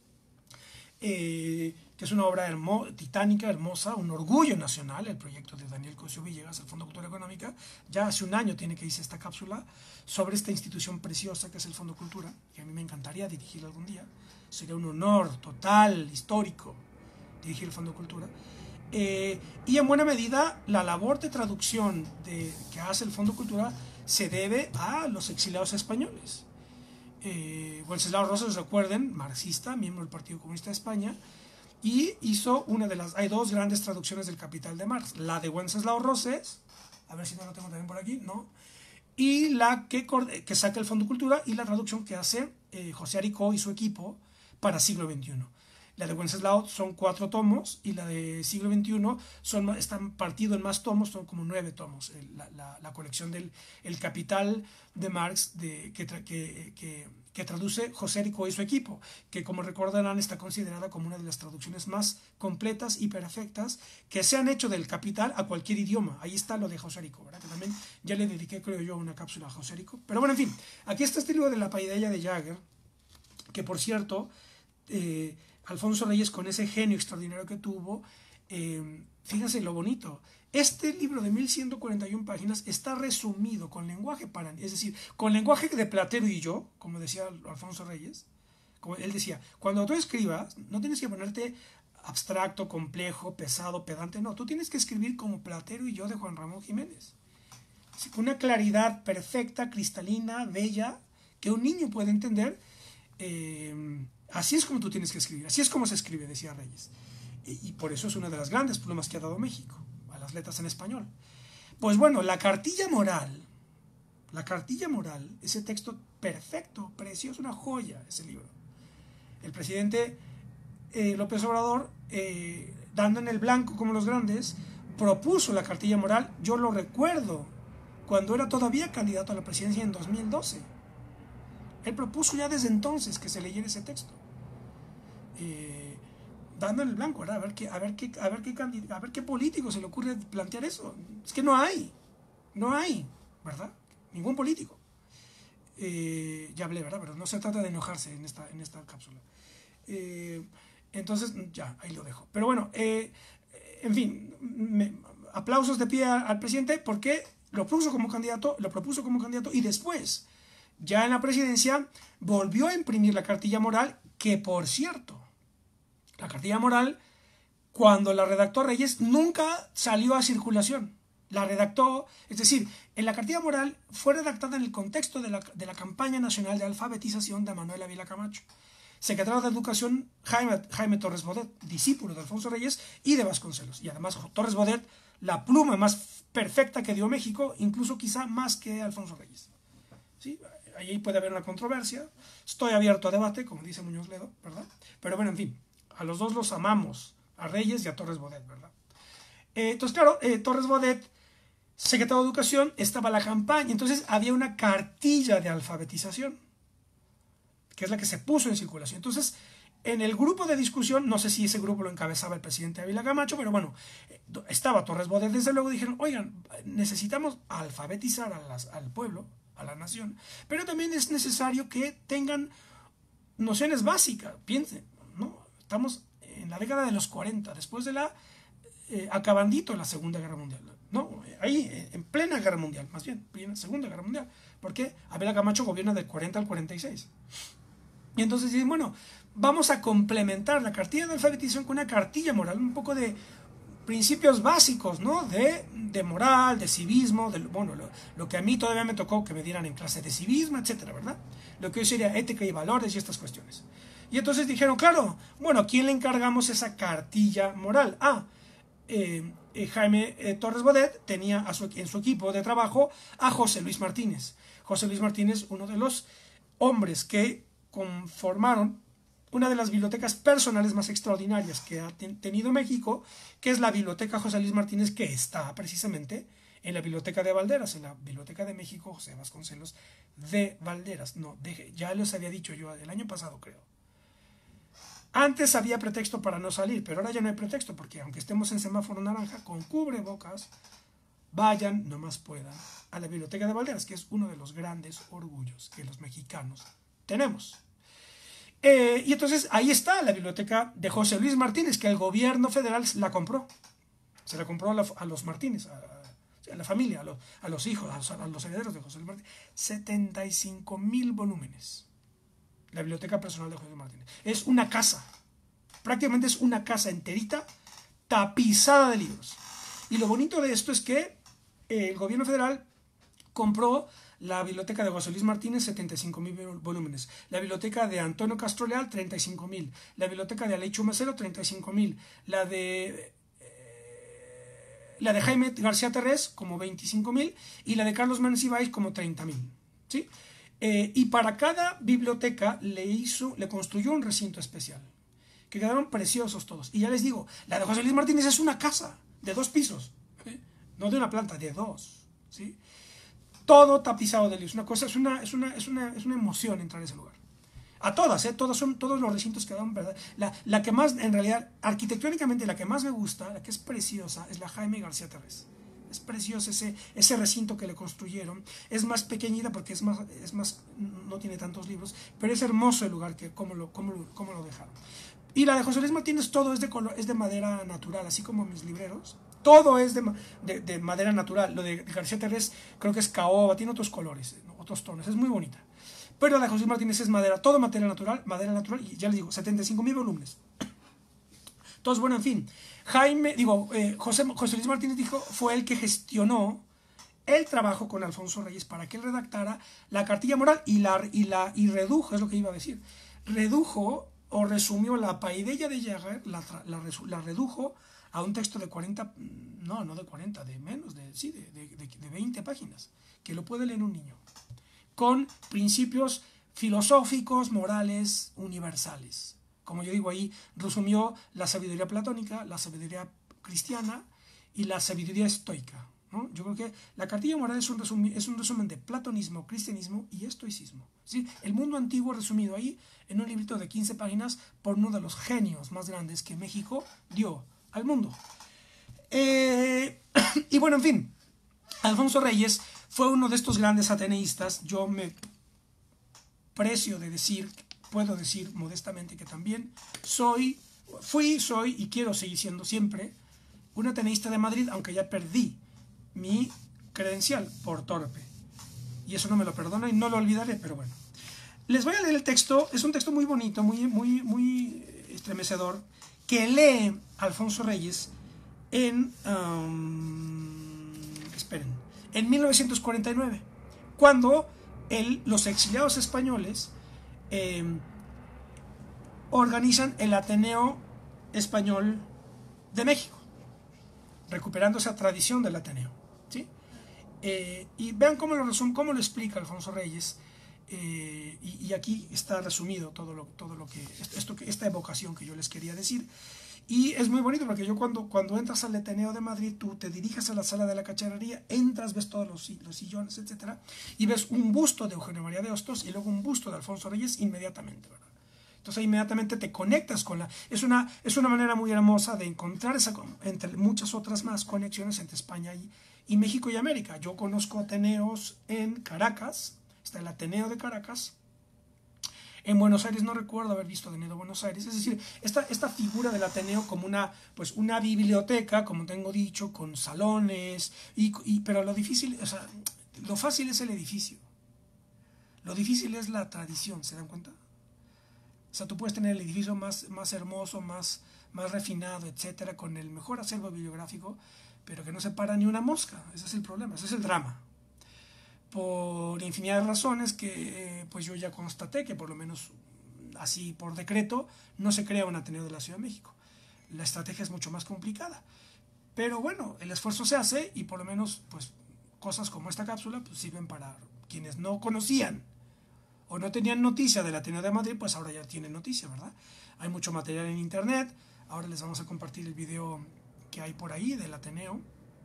que es una obra titánica, hermosa, un orgullo nacional, el proyecto de Daniel Cosío Villegas, el Fondo de Cultura Económica. Ya hace un año tiene que irse esta cápsula sobre esta institución preciosa que es el Fondo de Cultura, que a mí me encantaría dirigir algún día. Sería un honor total, histórico, dirigir el Fondo de Cultura. Y en buena medida la labor de traducción que hace el Fondo de Cultura se debe a los exiliados españoles. Wenceslao Roses, recuerden, marxista, miembro del Partido Comunista de España, y hizo hay dos grandes traducciones del Capital de Marx, la de Wenceslao Roses, a ver si no lo tengo también por aquí, no, y la que saca el Fondo de Cultura, y la traducción que hace José Aricó y su equipo para siglo XXI. La de Wenceslao son 4 tomos y la de siglo XXI están partidos en más tomos, son como 9 tomos. La colección del El Capital de Marx que traduce José Aricó y su equipo, que como recordarán está considerada como una de las traducciones más completas y perfectas que se han hecho del Capital a cualquier idioma. Ahí está lo de José Aricó, ¿verdad? Que también ya le dediqué, creo yo, una cápsula a José Aricó. Pero bueno, en fin, aquí está este libro de La Paideia de Jaeger, que por cierto... Alfonso Reyes, con ese genio extraordinario que tuvo, fíjense lo bonito. Este libro de 1141 páginas está resumido con lenguaje es decir, con lenguaje de Platero y yo, como decía Alfonso Reyes. Como él decía, cuando tú escribas, no tienes que ponerte abstracto, complejo, pesado, pedante, no, tú tienes que escribir como Platero y yo de Juan Ramón Jiménez. Con una claridad perfecta, cristalina, bella, que un niño puede entender. Así es como tú tienes que escribir, así es como se escribe, decía Reyes. Y por eso es una de las grandes plumas que ha dado México, a las letras en español. Pues bueno, la cartilla moral, ese texto perfecto, precioso, una joya, ese libro. El presidente López Obrador, dando en el blanco como los grandes, propuso la cartilla moral. Yo lo recuerdo, cuando era todavía candidato a la presidencia en 2012. Él propuso ya desde entonces que se leyera ese texto. Dando en el blanco, ¿verdad? A ver qué político se le ocurre plantear eso. Es que no hay, ¿verdad? Ningún político. Ya hablé, ¿verdad? Pero no se trata de enojarse en esta cápsula. Entonces, ya, ahí lo dejo. Pero bueno, en fin, aplausos de pie al presidente porque lo propuso como candidato y después, ya en la presidencia, volvió a imprimir la cartilla moral, que por cierto, la cartilla moral, cuando la redactó Reyes, nunca salió a circulación. La redactó, es decir, en la cartilla moral fue redactada en el contexto de la campaña nacional de alfabetización de Manuel Ávila Camacho. Secretario de Educación, Jaime Torres Bodet, discípulo de Alfonso Reyes y de Vasconcelos. Y además Torres Bodet, la pluma más perfecta que dio México, incluso quizá más que Alfonso Reyes. ¿Sí? Ahí puede haber una controversia. Estoy abierto a debate, como dice Muñoz Ledo, ¿verdad? Pero bueno, en fin, a los dos los amamos, a Reyes y a Torres Bodet, ¿verdad? Entonces, claro, Torres Bodet, secretario de Educación, estaba la campaña, entonces había una cartilla de alfabetización, que es la que se puso en circulación. Entonces, en el grupo de discusión, no sé si ese grupo lo encabezaba el presidente Ávila Camacho, pero bueno, estaba Torres Bodet, desde luego dijeron, oigan, necesitamos alfabetizar al pueblo, a la nación, pero también es necesario que tengan nociones básicas. Piensen, ¿no? Estamos en la década de los 40, después de acabandito la Segunda Guerra Mundial, ¿no? Ahí, en plena Guerra Mundial, más bien, plena Segunda Guerra Mundial, porque Ávila Camacho gobierna del 40 al 46. Y entonces dicen, bueno, vamos a complementar la cartilla de alfabetización con una cartilla moral, un poco de principios básicos, ¿no? De moral, de civismo, bueno, lo que a mí todavía me tocó que me dieran en clase de civismo, etcétera, ¿verdad? Lo que hoy sería ética y valores y estas cuestiones. Y entonces dijeron, claro, bueno, ¿a quién le encargamos esa cartilla moral? Jaime Torres Bodet tenía en su equipo de trabajo a José Luis Martínez. José Luis Martínez, uno de los hombres que conformaron una de las bibliotecas personales más extraordinarias que ha tenido México, que es la Biblioteca José Luis Martínez, que está precisamente en la Biblioteca de Valderas, en la Biblioteca de México José Vasconcelos de Valderas. No, ya les había dicho yo el año pasado, creo. Antes había pretexto para no salir, pero ahora ya no hay pretexto, porque aunque estemos en semáforo naranja, con cubrebocas, vayan, no más puedan, a la Biblioteca de Valderas, que es uno de los grandes orgullos que los mexicanos tenemos. Y entonces ahí está la biblioteca de José Luis Martínez, que el gobierno federal la compró. Se la compró a los Martínez, a la familia, a los hijos, a los herederos de José Luis Martínez. 75,000 volúmenes. La biblioteca personal de José Luis Martínez. Es una casa. Prácticamente es una casa enterita, tapizada de libros. Y lo bonito de esto es que el gobierno federal compró la biblioteca de José Luis Martínez, 75,000 volúmenes. La biblioteca de Antonio Castro Leal, 35,000. La biblioteca de Aleicho Macero, 35,000. La de Jaime García Terrés, como 25,000. Y la de Carlos Monsiváis, como 30,000. ¿Sí? Y para cada biblioteca le construyó un recinto especial, que quedaron preciosos todos. Y ya les digo, la de José Luis Martínez es una casa de 2 pisos. No de una planta, de 2. ¿Sí? Todo tapizado de libros. Una cosa, es una emoción entrar a ese lugar. A todas, todos los recintos quedaron, ¿verdad? La que más, en realidad, arquitectónicamente, la que más me gusta, la que es preciosa, es la Jaime García Terrés. Es precioso ese recinto que le construyeron. Es más pequeñita porque es más, no tiene tantos libros, pero es hermoso el lugar, cómo lo dejaron. Y la de José Luis Martínez, todo es de madera natural, así como mis libreros. Todo es de madera natural. Lo de García Terrés creo que es caoba, tiene otros colores, ¿no? Otros tonos, es muy bonita. Pero la de José Luis Martínez es madera, todo madera natural, y ya les digo, 75,000 volúmenes. Entonces, bueno, en fin, José Luis Martínez fue el que gestionó el trabajo con Alfonso Reyes para que él redactara la cartilla moral y redujo, es lo que iba a decir, redujo o resumió la paideia de Jaeger, la redujo a un texto de 40, no de 40, de menos, de 20 páginas, que lo puede leer un niño, con principios filosóficos, morales, universales. Como yo digo ahí, resumió la sabiduría platónica, la sabiduría cristiana y la sabiduría estoica, ¿no? Yo creo que la cartilla moral es un resumen de platonismo, cristianismo y estoicismo. ¿Sí? El mundo antiguo resumido ahí en un librito de 15 páginas por uno de los genios más grandes que México dio al mundo. Y bueno, en fin, Alfonso Reyes fue uno de estos grandes ateneístas. Yo me precio de decir, puedo decir modestamente que también soy y quiero seguir siendo siempre un ateneísta de Madrid, aunque ya perdí mi credencial por torpe. Y eso no me lo perdono y no lo olvidaré, pero bueno. Les voy a leer el texto, es un texto muy bonito, muy estremecedor, que lee Alfonso Reyes en 1949, cuando los exiliados españoles organizan el Ateneo Español de México, recuperando esa tradición del Ateneo, ¿sí? Y vean cómo lo explica Alfonso Reyes, y aquí está resumido todo lo que esta evocación que yo les quería decir. Y es muy bonito porque yo cuando entras al Ateneo de Madrid, tú te diriges a la sala de la cacharrería, entras, ves todos los sillones, etcétera, y ves un busto de Eugenio María de Hostos y luego un busto de Alfonso Reyes inmediatamente, ¿verdad? Entonces inmediatamente te conectas con es una manera muy hermosa de encontrar entre muchas otras más conexiones entre España y México y América. Yo conozco ateneos en Caracas, está el Ateneo de Caracas. En Buenos Aires no recuerdo haber visto Ateneo de Buenos Aires. Es decir, esta figura del Ateneo como una biblioteca, como tengo dicho, con salones, pero lo difícil, o sea, lo fácil es el edificio. Lo difícil es la tradición, ¿se dan cuenta? O sea, tú puedes tener el edificio más hermoso, más refinado, etcétera, con el mejor acervo bibliográfico, pero que no se para ni una mosca. Ese es el problema, ese es el drama. Por infinidad de razones que pues yo ya constaté que por lo menos así por decreto no se crea un Ateneo de la Ciudad de México. La estrategia es mucho más complicada. Pero bueno, el esfuerzo se hace y por lo menos pues cosas como esta cápsula pues sirven para quienes no conocían o no tenían noticia del Ateneo de Madrid, pues ahora ya tienen noticia, ¿verdad? Hay mucho material en internet. Ahora les vamos a compartir el video que hay por ahí del Ateneo.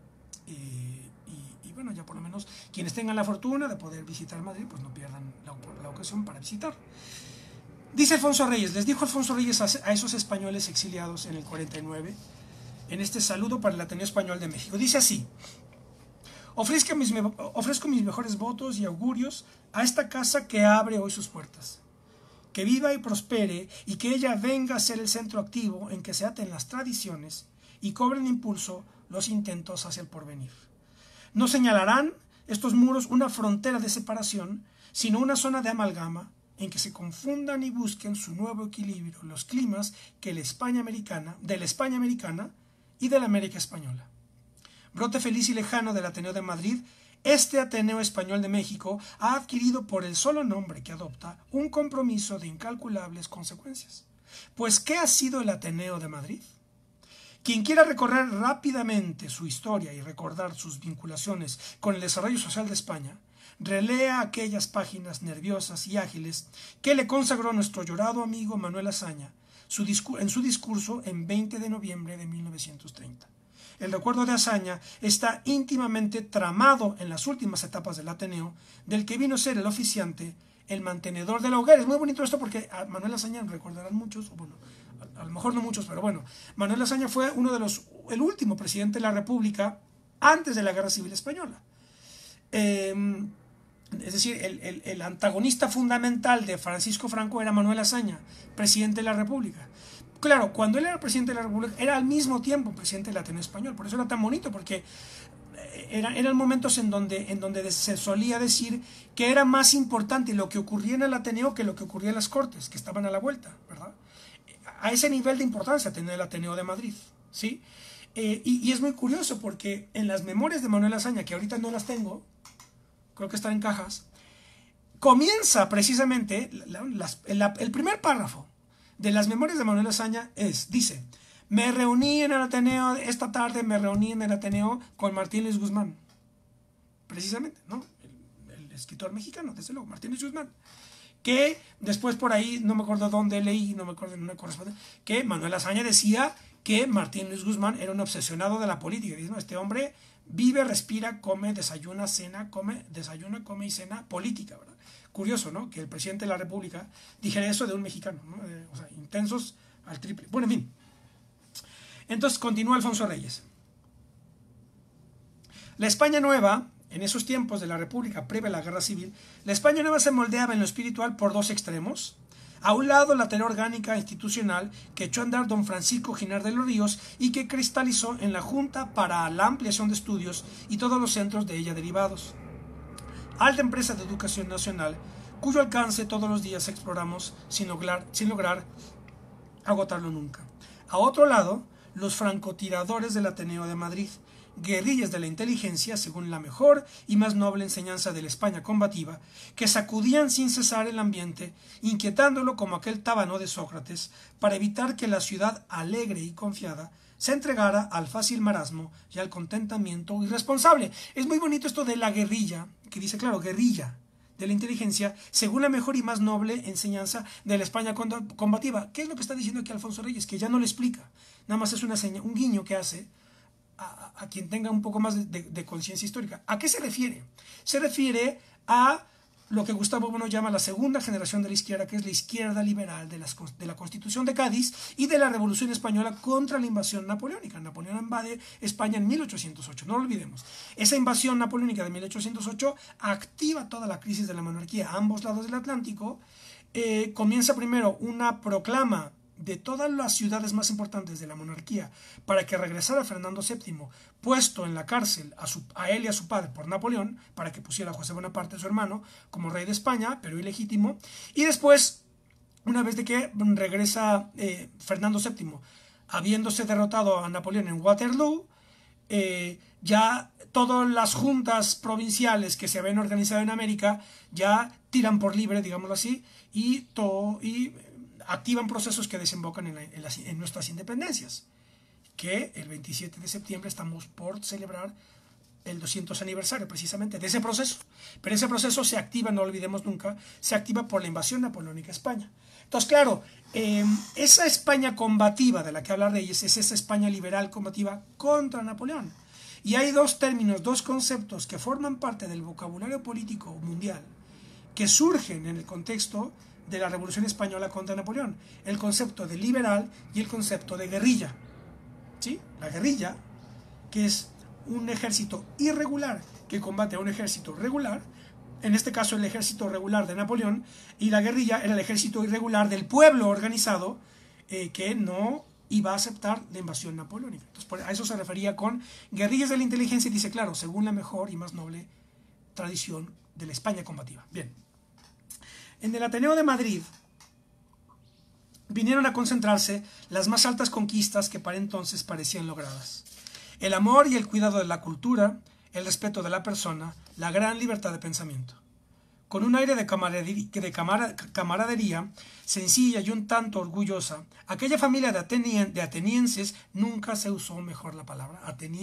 Y bueno, ya por lo menos quienes tengan la fortuna de poder visitar Madrid, pues no pierdan la ocasión para visitar. Dice Alfonso Reyes, les dijo Alfonso Reyes a esos españoles exiliados en el 49, en este saludo para el Ateneo Español de México. Dice así: ofrezco mis mejores votos y augurios a esta casa que abre hoy sus puertas. Que viva y prospere y que ella venga a ser el centro activo en que se aten las tradiciones y cobren impulso los intentos hacia el porvenir. No señalarán estos muros una frontera de separación, sino una zona de amalgama en que se confundan y busquen su nuevo equilibrio los climas que de la España americana y de la América española. Brote feliz y lejano del Ateneo de Madrid, este Ateneo Español de México ha adquirido por el solo nombre que adopta un compromiso de incalculables consecuencias. Pues, ¿qué ha sido el Ateneo de Madrid? Quien quiera recorrer rápidamente su historia y recordar sus vinculaciones con el desarrollo social de España, relea aquellas páginas nerviosas y ágiles que le consagró nuestro llorado amigo Manuel Azaña en su discurso en 20 de noviembre de 1930. El recuerdo de Azaña está íntimamente tramado en las últimas etapas del Ateneo, del que vino a ser el oficiante, el mantenedor de la hoguera. Es muy bonito esto porque a Manuel Azaña recordarán muchos, bueno, a lo mejor no muchos, pero bueno, Manuel Azaña fue el último presidente de la República antes de la Guerra Civil Española. Es decir, el antagonista fundamental de Francisco Franco era Manuel Azaña, presidente de la República. Claro, cuando él era presidente de la República, era al mismo tiempo presidente del Ateneo Español. Por eso era tan bonito, porque eran momentos en donde se solía decir que era más importante lo que ocurría en el Ateneo que lo que ocurría en las Cortes, que estaban a la vuelta, ¿verdad? A ese nivel de importancia tenía el Ateneo de Madrid, ¿sí? Y es muy curioso porque en las memorias de Manuel Azaña, que ahorita no las tengo, creo que están en cajas, comienza precisamente el primer párrafo de las memorias de Manuel Azaña dice: me reuní en el Ateneo, esta tarde me reuní en el Ateneo con Martín Luis Guzmán. Precisamente, ¿no? El escritor mexicano, desde luego, Martín Luis Guzmán. Que después por ahí, no me acuerdo dónde leí, no me acuerdo en una correspondencia, que Manuel Azaña decía que Martín Luis Guzmán era un obsesionado de la política. Dice, no, este hombre vive, respira, come, desayuna, come y cena política, ¿verdad? Curioso, ¿no? Que el presidente de la República dijera eso de un mexicano, ¿no? O sea, intensos al triple. Bueno, en fin. Entonces continúa Alfonso Reyes. La España nueva, en esos tiempos de la República previa a la Guerra Civil, la España nueva se moldeaba en lo espiritual por dos extremos. A un lado, la teoría orgánica institucional que echó a andar don Francisco Giner de los Ríos y que cristalizó en la Junta para la ampliación de estudios y todos los centros de ella derivados. Alta empresa de educación nacional, cuyo alcance todos los días exploramos sin lograr agotarlo nunca. A otro lado, los francotiradores del Ateneo de Madrid, guerrillas de la inteligencia según la mejor y más noble enseñanza de la España combativa, que sacudían sin cesar el ambiente, inquietándolo como aquel tábano de Sócrates, para evitar que la ciudad alegre y confiada se entregara al fácil marasmo y al contentamiento irresponsable. Es muy bonito esto de la guerrilla, que dice, claro, guerrilla de la inteligencia, según la mejor y más noble enseñanza de la España combativa. ¿Qué es lo que está diciendo aquí Alfonso Reyes? Que ya no le explica, nada más es un guiño que hace a quien tenga un poco más de conciencia histórica. ¿A qué se refiere? Se refiere a lo que Gustavo Bueno llama la segunda generación de la izquierda, que es la izquierda liberal de la Constitución de Cádiz y de la Revolución Española contra la invasión napoleónica. Napoleón invade España en 1808, no lo olvidemos. Esa invasión napoleónica de 1808 activa toda la crisis de la monarquía a ambos lados del Atlántico. Comienza primero una proclama de todas las ciudades más importantes de la monarquía para que regresara Fernando VII, puesto en la cárcel a él y a su padre por Napoleón, para que pusiera a José Bonaparte, su hermano, como rey de España, pero ilegítimo. Y después una vez de que regresa Fernando VII, habiéndose derrotado a Napoleón en Waterloo, ya todas las juntas provinciales que se habían organizado en América ya tiran por libre, digámoslo así, y activan procesos que desembocan en nuestras independencias, que el 27 de septiembre estamos por celebrar el 200 aniversario precisamente de ese proceso. Pero ese proceso se activa, no lo olvidemos nunca, se activa por la invasión napoleónica a España. Entonces, claro, esa España combativa de la que habla Reyes es esa España liberal combativa contra Napoleón. Y hay dos términos, dos conceptos que forman parte del vocabulario político mundial que surgen en el contexto de la Revolución Española contra Napoleón. El concepto de liberal y el concepto de guerrilla. ¿Sí? La guerrilla, que es un ejército irregular que combate a un ejército regular, en este caso el ejército regular de Napoleón, y la guerrilla era el ejército irregular del pueblo organizado que no iba a aceptar la invasión napoleónica. Entonces, a eso se refería con guerrillas de la inteligencia, y dice, claro, según la mejor y más noble tradición de la España combativa. Bien, en el Ateneo de Madrid vinieron a concentrarse las más altas conquistas que para entonces parecían logradas. El amor y el cuidado de la cultura, el respeto de la persona, la gran libertad de pensamiento. Con un aire de camaradería sencilla y un tanto orgullosa, aquella familia de atenienses, nunca se usó mejor la palabra,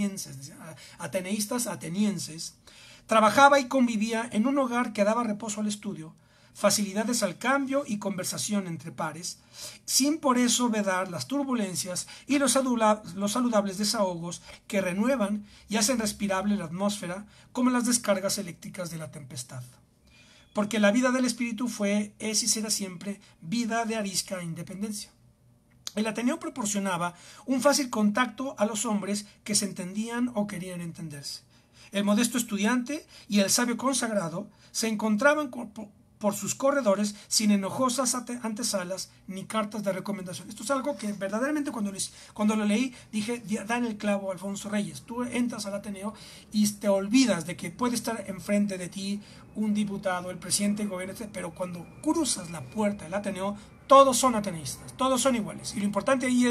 atenienses, trabajaba y convivía en un hogar que daba reposo al estudio, facilidades al cambio y conversación entre pares, sin por eso vedar las turbulencias y los saludables desahogos que renuevan y hacen respirable la atmósfera como las descargas eléctricas de la tempestad. Porque la vida del espíritu es y será siempre vida de arisca e independencia. El Ateneo proporcionaba un fácil contacto a los hombres que se entendían o querían entenderse. El modesto estudiante y el sabio consagrado se encontraban por sus corredores sin enojosas antesalas ni cartas de recomendación. Esto es algo que verdaderamente cuando lo leí dije, da en el clavo Alfonso Reyes. Tú entras al Ateneo y te olvidas de que puede estar enfrente de ti un diputado, el presidente del gobierno, pero cuando cruzas la puerta del Ateneo, todos son ateneístas, todos son iguales. Y lo importante ahí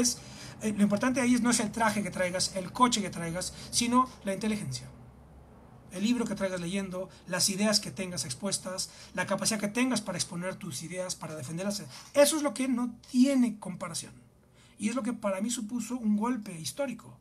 no es el traje que traigas, el coche que traigas, sino la inteligencia. El libro que traigas leyendo, las ideas que tengas expuestas, la capacidad que tengas para exponer tus ideas, para defenderlas. Eso es lo que no tiene comparación. Y es lo que para mí supuso un golpe histórico.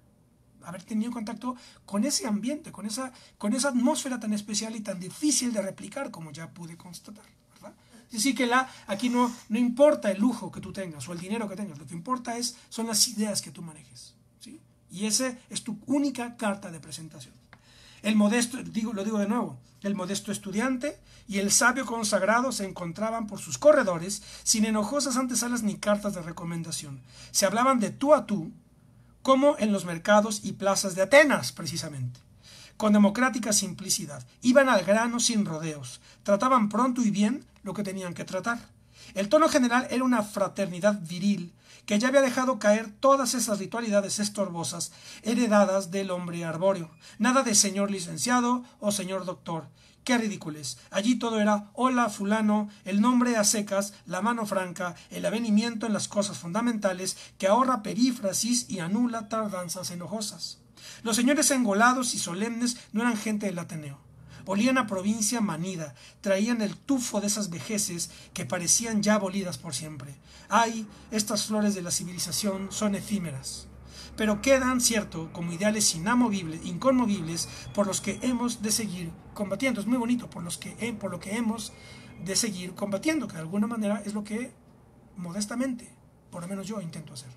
Haber tenido contacto con ese ambiente, con esa atmósfera tan especial y tan difícil de replicar, como ya pude constatar, ¿verdad? Es decir, que aquí no importa el lujo que tú tengas o el dinero que tengas, lo que importa son las ideas que tú manejes, ¿sí? Y esa es tu única carta de presentación. El modesto, lo digo de nuevo, el modesto estudiante y el sabio consagrado se encontraban por sus corredores sin enojosas antesalas ni cartas de recomendación. Se hablaban de tú a tú, como en los mercados y plazas de Atenas, precisamente. Con democrática simplicidad, iban al grano sin rodeos, trataban pronto y bien lo que tenían que tratar. El tono general era una fraternidad viril, que ya había dejado caer todas esas ritualidades estorbosas heredadas del hombre arbóreo. Nada de señor licenciado o señor doctor. ¡Qué ridículos! Allí todo era hola fulano, el nombre a secas, la mano franca, el avenimiento en las cosas fundamentales que ahorra perífrasis y anula tardanzas enojosas. Los señores engolados y solemnes no eran gente del Ateneo. Olían a provincia manida, traían el tufo de esas vejeces que parecían ya abolidas por siempre. ¡Ay! Estas flores de la civilización son efímeras, pero quedan, cierto, como ideales inconmovibles, por los que hemos de seguir combatiendo. Es muy bonito, por lo que hemos de seguir combatiendo, que de alguna manera es lo que, modestamente, por lo menos yo intento hacer.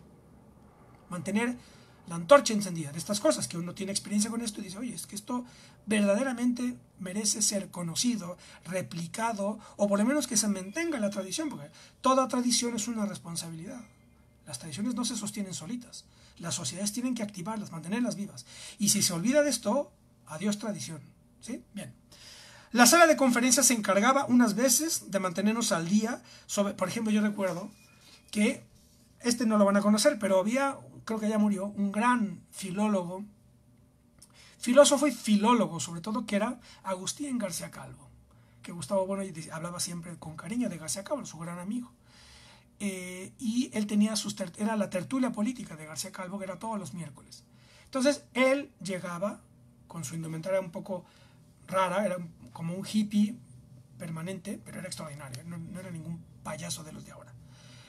Mantener la antorcha encendida de estas cosas, que uno tiene experiencia con esto y dice, oye, es que esto verdaderamente merece ser conocido, replicado, o por lo menos que se mantenga la tradición, porque toda tradición es una responsabilidad. Las tradiciones no se sostienen solitas. Las sociedades tienen que activarlas, mantenerlas vivas. Y si se olvida de esto, adiós tradición. ¿Sí? Bien. La sala de conferencias se encargaba unas veces de mantenernos al día sobre, por ejemplo, yo recuerdo que, no lo van a conocer, pero había, creo que ya murió, un gran filólogo, filósofo y filólogo sobre todo, que era Agustín García Calvo, que Gustavo Bueno hablaba siempre con cariño de García Calvo, su gran amigo. y él tenía era la tertulia política de García Calvo, que era todos los miércoles. Entonces él llegaba con su indumentaria un poco rara, era como un hippie permanente, pero era extraordinario, no era ningún payaso de los de ahora.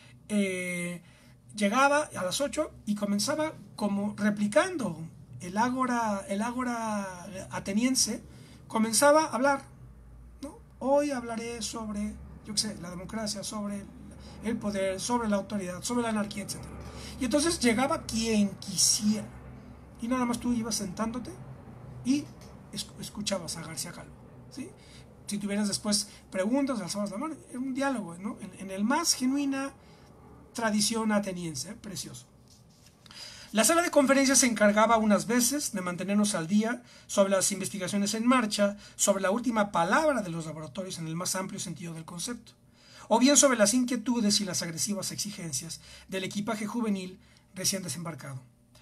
Llegaba a las 8 y comenzaba como replicando el ágora ateniense, comenzaba a hablar, ¿no? Hoy hablaré sobre, yo qué sé, la democracia, sobre el poder, sobre la autoridad, sobre la anarquía, etc. Y entonces llegaba quien quisiera, y nada más tú ibas sentándote y escuchabas a García Calvo, ¿sí? Si tuvieras después preguntas, alzabas la mano, era un diálogo, ¿no? En el más genuina tradición ateniense, precioso. La sala de conferencias se encargaba unas veces de mantenernos al día sobre las investigaciones en marcha, sobre la última palabra de los laboratorios en el más amplio sentido del concepto, o bien sobre las inquietudes y las agresivas exigencias del equipaje juvenil recién desembarcado.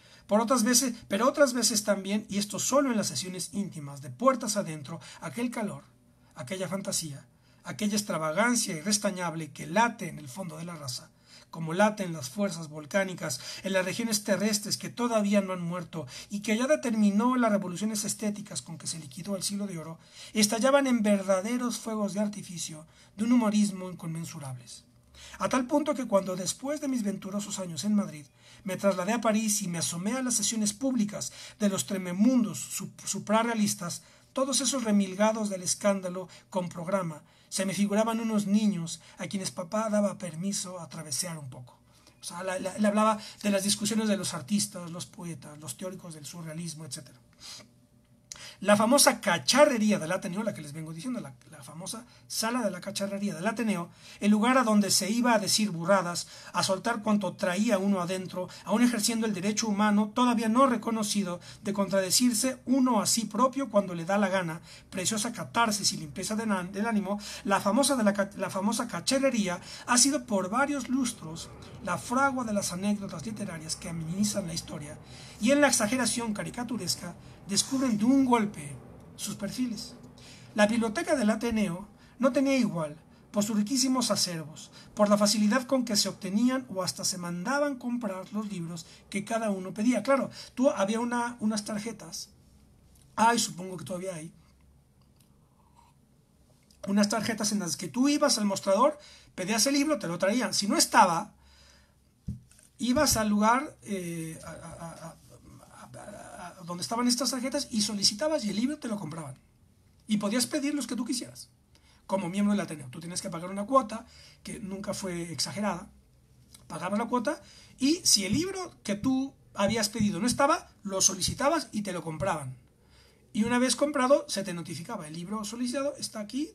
Pero otras veces también, y esto solo en las sesiones íntimas, de puertas adentro, aquel calor, aquella fantasía, aquella extravagancia irrestañable que late en el fondo de la raza, como laten las fuerzas volcánicas en las regiones terrestres que todavía no han muerto y que ya determinó las revoluciones estéticas con que se liquidó el siglo de oro, estallaban en verdaderos fuegos de artificio de un humorismo inconmensurables. A tal punto que cuando después de mis venturosos años en Madrid me trasladé a París y me asomé a las sesiones públicas de los trememundos suprarrealistas, todos esos remilgados del escándalo con programa, se me figuraban unos niños a quienes papá daba permiso a travesear un poco. O sea, le hablaba de las discusiones de los artistas, los poetas, los teóricos del surrealismo, etc. La famosa cacharrería del Ateneo, la que les vengo diciendo, la famosa sala de la cacharrería del Ateneo, el lugar a donde se iba a decir burradas, a soltar cuanto traía uno adentro, aún ejerciendo el derecho humano todavía no reconocido de contradecirse uno a sí propio cuando le da la gana, preciosa catarsis y limpieza del ánimo, la famosa cacharrería ha sido por varios lustros la fragua de las anécdotas literarias que amenizan la historia, y en la exageración caricaturesca descubren de un golpe sus perfiles. La biblioteca del Ateneo no tenía igual por sus riquísimos acervos, por la facilidad con que se obtenían o hasta se mandaban comprar los libros que cada uno pedía. Claro, había unas tarjetas, supongo que todavía hay, unas tarjetas en las que tú ibas al mostrador, pedías el libro, te lo traían. Si no estaba, ibas al lugar donde estaban estas tarjetas y solicitabas y el libro te lo compraban. Y podías pedir los que tú quisieras, como miembro del Ateneo. Tú tienes que pagar una cuota, que nunca fue exagerada. Pagabas la cuota y si el libro que tú habías pedido no estaba, lo solicitabas y te lo compraban. Y una vez comprado, se te notificaba. El libro solicitado está aquí,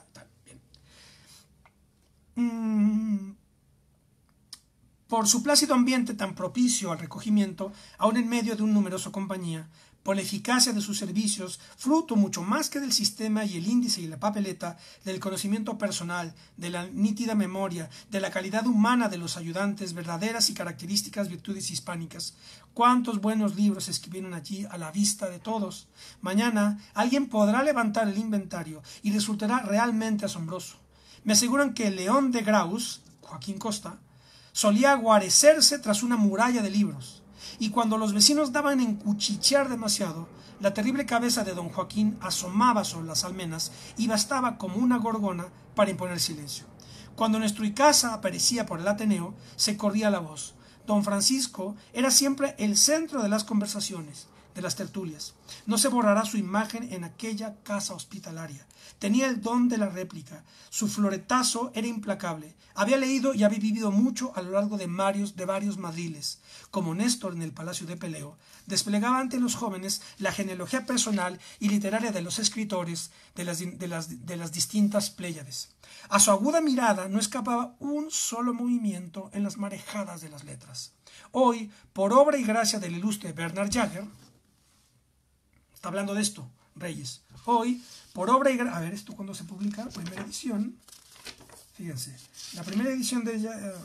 Bien. Por su plácido ambiente tan propicio al recogimiento, aun en medio de una numerosa compañía, por la eficacia de sus servicios, fruto mucho más que del sistema y el índice y la papeleta, del conocimiento personal, de la nítida memoria, de la calidad humana de los ayudantes, verdaderas y características virtudes hispánicas. ¿Cuántos buenos libros se escribieron allí a la vista de todos? Mañana alguien podrá levantar el inventario y resultará realmente asombroso. Me aseguran que León de Graus, Joaquín Costa, solía guarecerse tras una muralla de libros, y cuando los vecinos daban en cuchichear demasiado, la terrible cabeza de don Joaquín asomaba sobre las almenas y bastaba como una gorgona para imponer silencio. Cuando nuestro Icaza aparecía por el Ateneo, se corría la voz. Don Francisco era siempre el centro de las conversaciones, de las tertulias. No se borrará su imagen en aquella casa hospitalaria. Tenía el don de la réplica. Su floretazo era implacable. Había leído y había vivido mucho a lo largo de varios madriles. Como Néstor en el Palacio de Peleo, desplegaba ante los jóvenes la genealogía personal y literaria de los escritores de las distintas pléyades. A su aguda mirada no escapaba un solo movimiento en las marejadas de las letras. Hoy, por obra y gracia del ilustre Bernard Jagger, está hablando de esto, Reyes. Hoy, por obra y gracia... A ver, ¿esto cuándo se publica? Primera edición. Fíjense, la primera edición de ella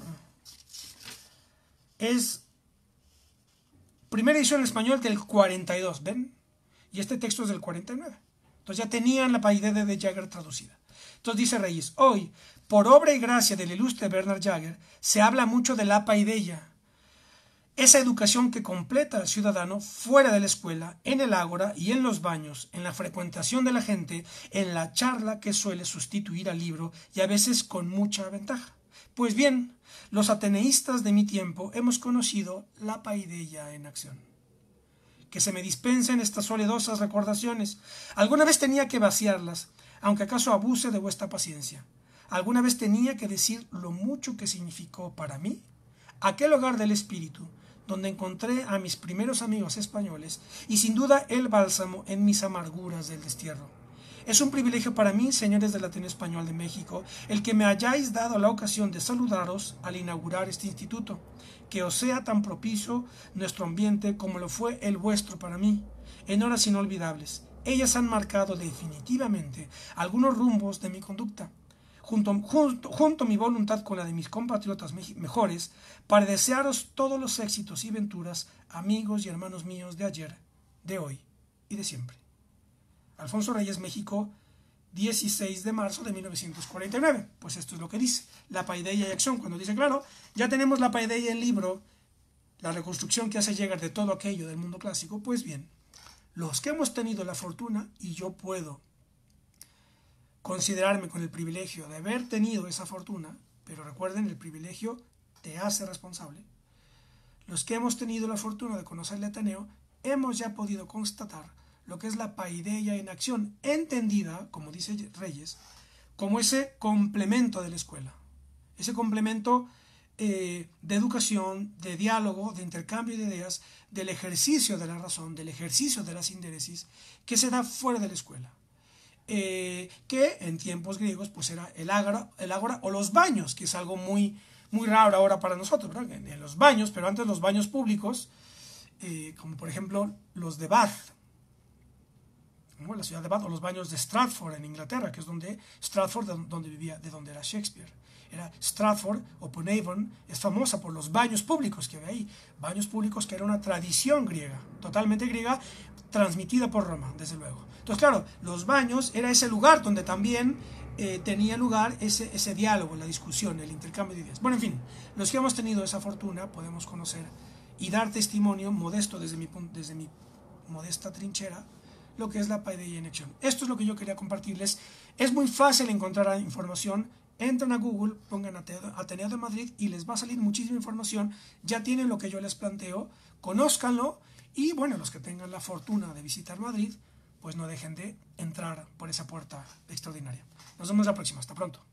es... Primera edición en español del 42, ¿ven? Y este texto es del 49. Entonces ya tenían la idea de Jagger traducida. Entonces dice Reyes, hoy, Por obra y gracia del ilustre Bernard Jagger, se habla mucho de la paideia, esa educación que completa al ciudadano fuera de la escuela, en el ágora y en los baños, en la frecuentación de la gente, en la charla que suele sustituir al libro y a veces con mucha ventaja. Pues bien, los ateneístas de mi tiempo hemos conocido la paideia en acción. Que se me dispensen estas soledosas recordaciones. Alguna vez tenía que vaciarlas, aunque acaso abuse de vuestra paciencia. Alguna vez tenía que decir lo mucho que significó para mí aquel hogar del espíritu, donde encontré a mis primeros amigos españoles y sin duda el bálsamo en mis amarguras del destierro. Es un privilegio para mí, señores del Ateneo Español de México, el que me hayáis dado la ocasión de saludaros al inaugurar este instituto, que os sea tan propicio nuestro ambiente como lo fue el vuestro para mí, en horas inolvidables. Ellas han marcado definitivamente algunos rumbos de mi conducta, junto mi voluntad con la de mis compatriotas mejores, para desearos todos los éxitos y venturas, amigos y hermanos míos de ayer, de hoy y de siempre. Alfonso Reyes, México, 16 de marzo de 1949. Pues esto es lo que dice, la paideia y acción. Cuando dice, claro, ya tenemos la paideia en libro, la reconstrucción que hace llegar de todo aquello del mundo clásico, pues bien, los que hemos tenido la fortuna, y yo puedo considerarme con el privilegio de haber tenido esa fortuna, pero recuerden, el privilegio te hace responsable. Los que hemos tenido la fortuna de conocer el Ateneo, hemos ya podido constatar lo que es la paideia en acción, entendida, como dice Reyes, como ese complemento de la escuela, ese complemento de educación, de diálogo, de intercambio de ideas, del ejercicio de la razón, del ejercicio de la síntesis, que se da fuera de la escuela. Que en tiempos griegos pues era el ágora o los baños, que es algo muy, muy raro ahora para nosotros, ¿verdad? En los baños, pero antes los baños públicos, como por ejemplo los de Bath, ¿no? La ciudad de Bath, o los baños de Stratford en Inglaterra, que es donde vivía, de donde era Shakespeare. Era Stratford o Upon Avon, es famosa por los baños públicos que había ahí, baños públicos que era una tradición griega, totalmente griega, transmitida por Roma, desde luego. Entonces, claro, los baños era ese lugar donde también tenía lugar ese diálogo, la discusión, el intercambio de ideas. Bueno, en fin, los que hemos tenido esa fortuna podemos conocer y dar testimonio modesto desde mi modesta trinchera lo que es la paideia en acción. Esto es lo que yo quería compartirles. Es muy fácil encontrar información. Entran a Google, pongan Ateneo de Madrid y les va a salir muchísima información. Ya tienen lo que yo les planteo, conózcanlo y bueno, los que tengan la fortuna de visitar Madrid, pues no dejen de entrar por esa puerta extraordinaria. Nos vemos la próxima, hasta pronto.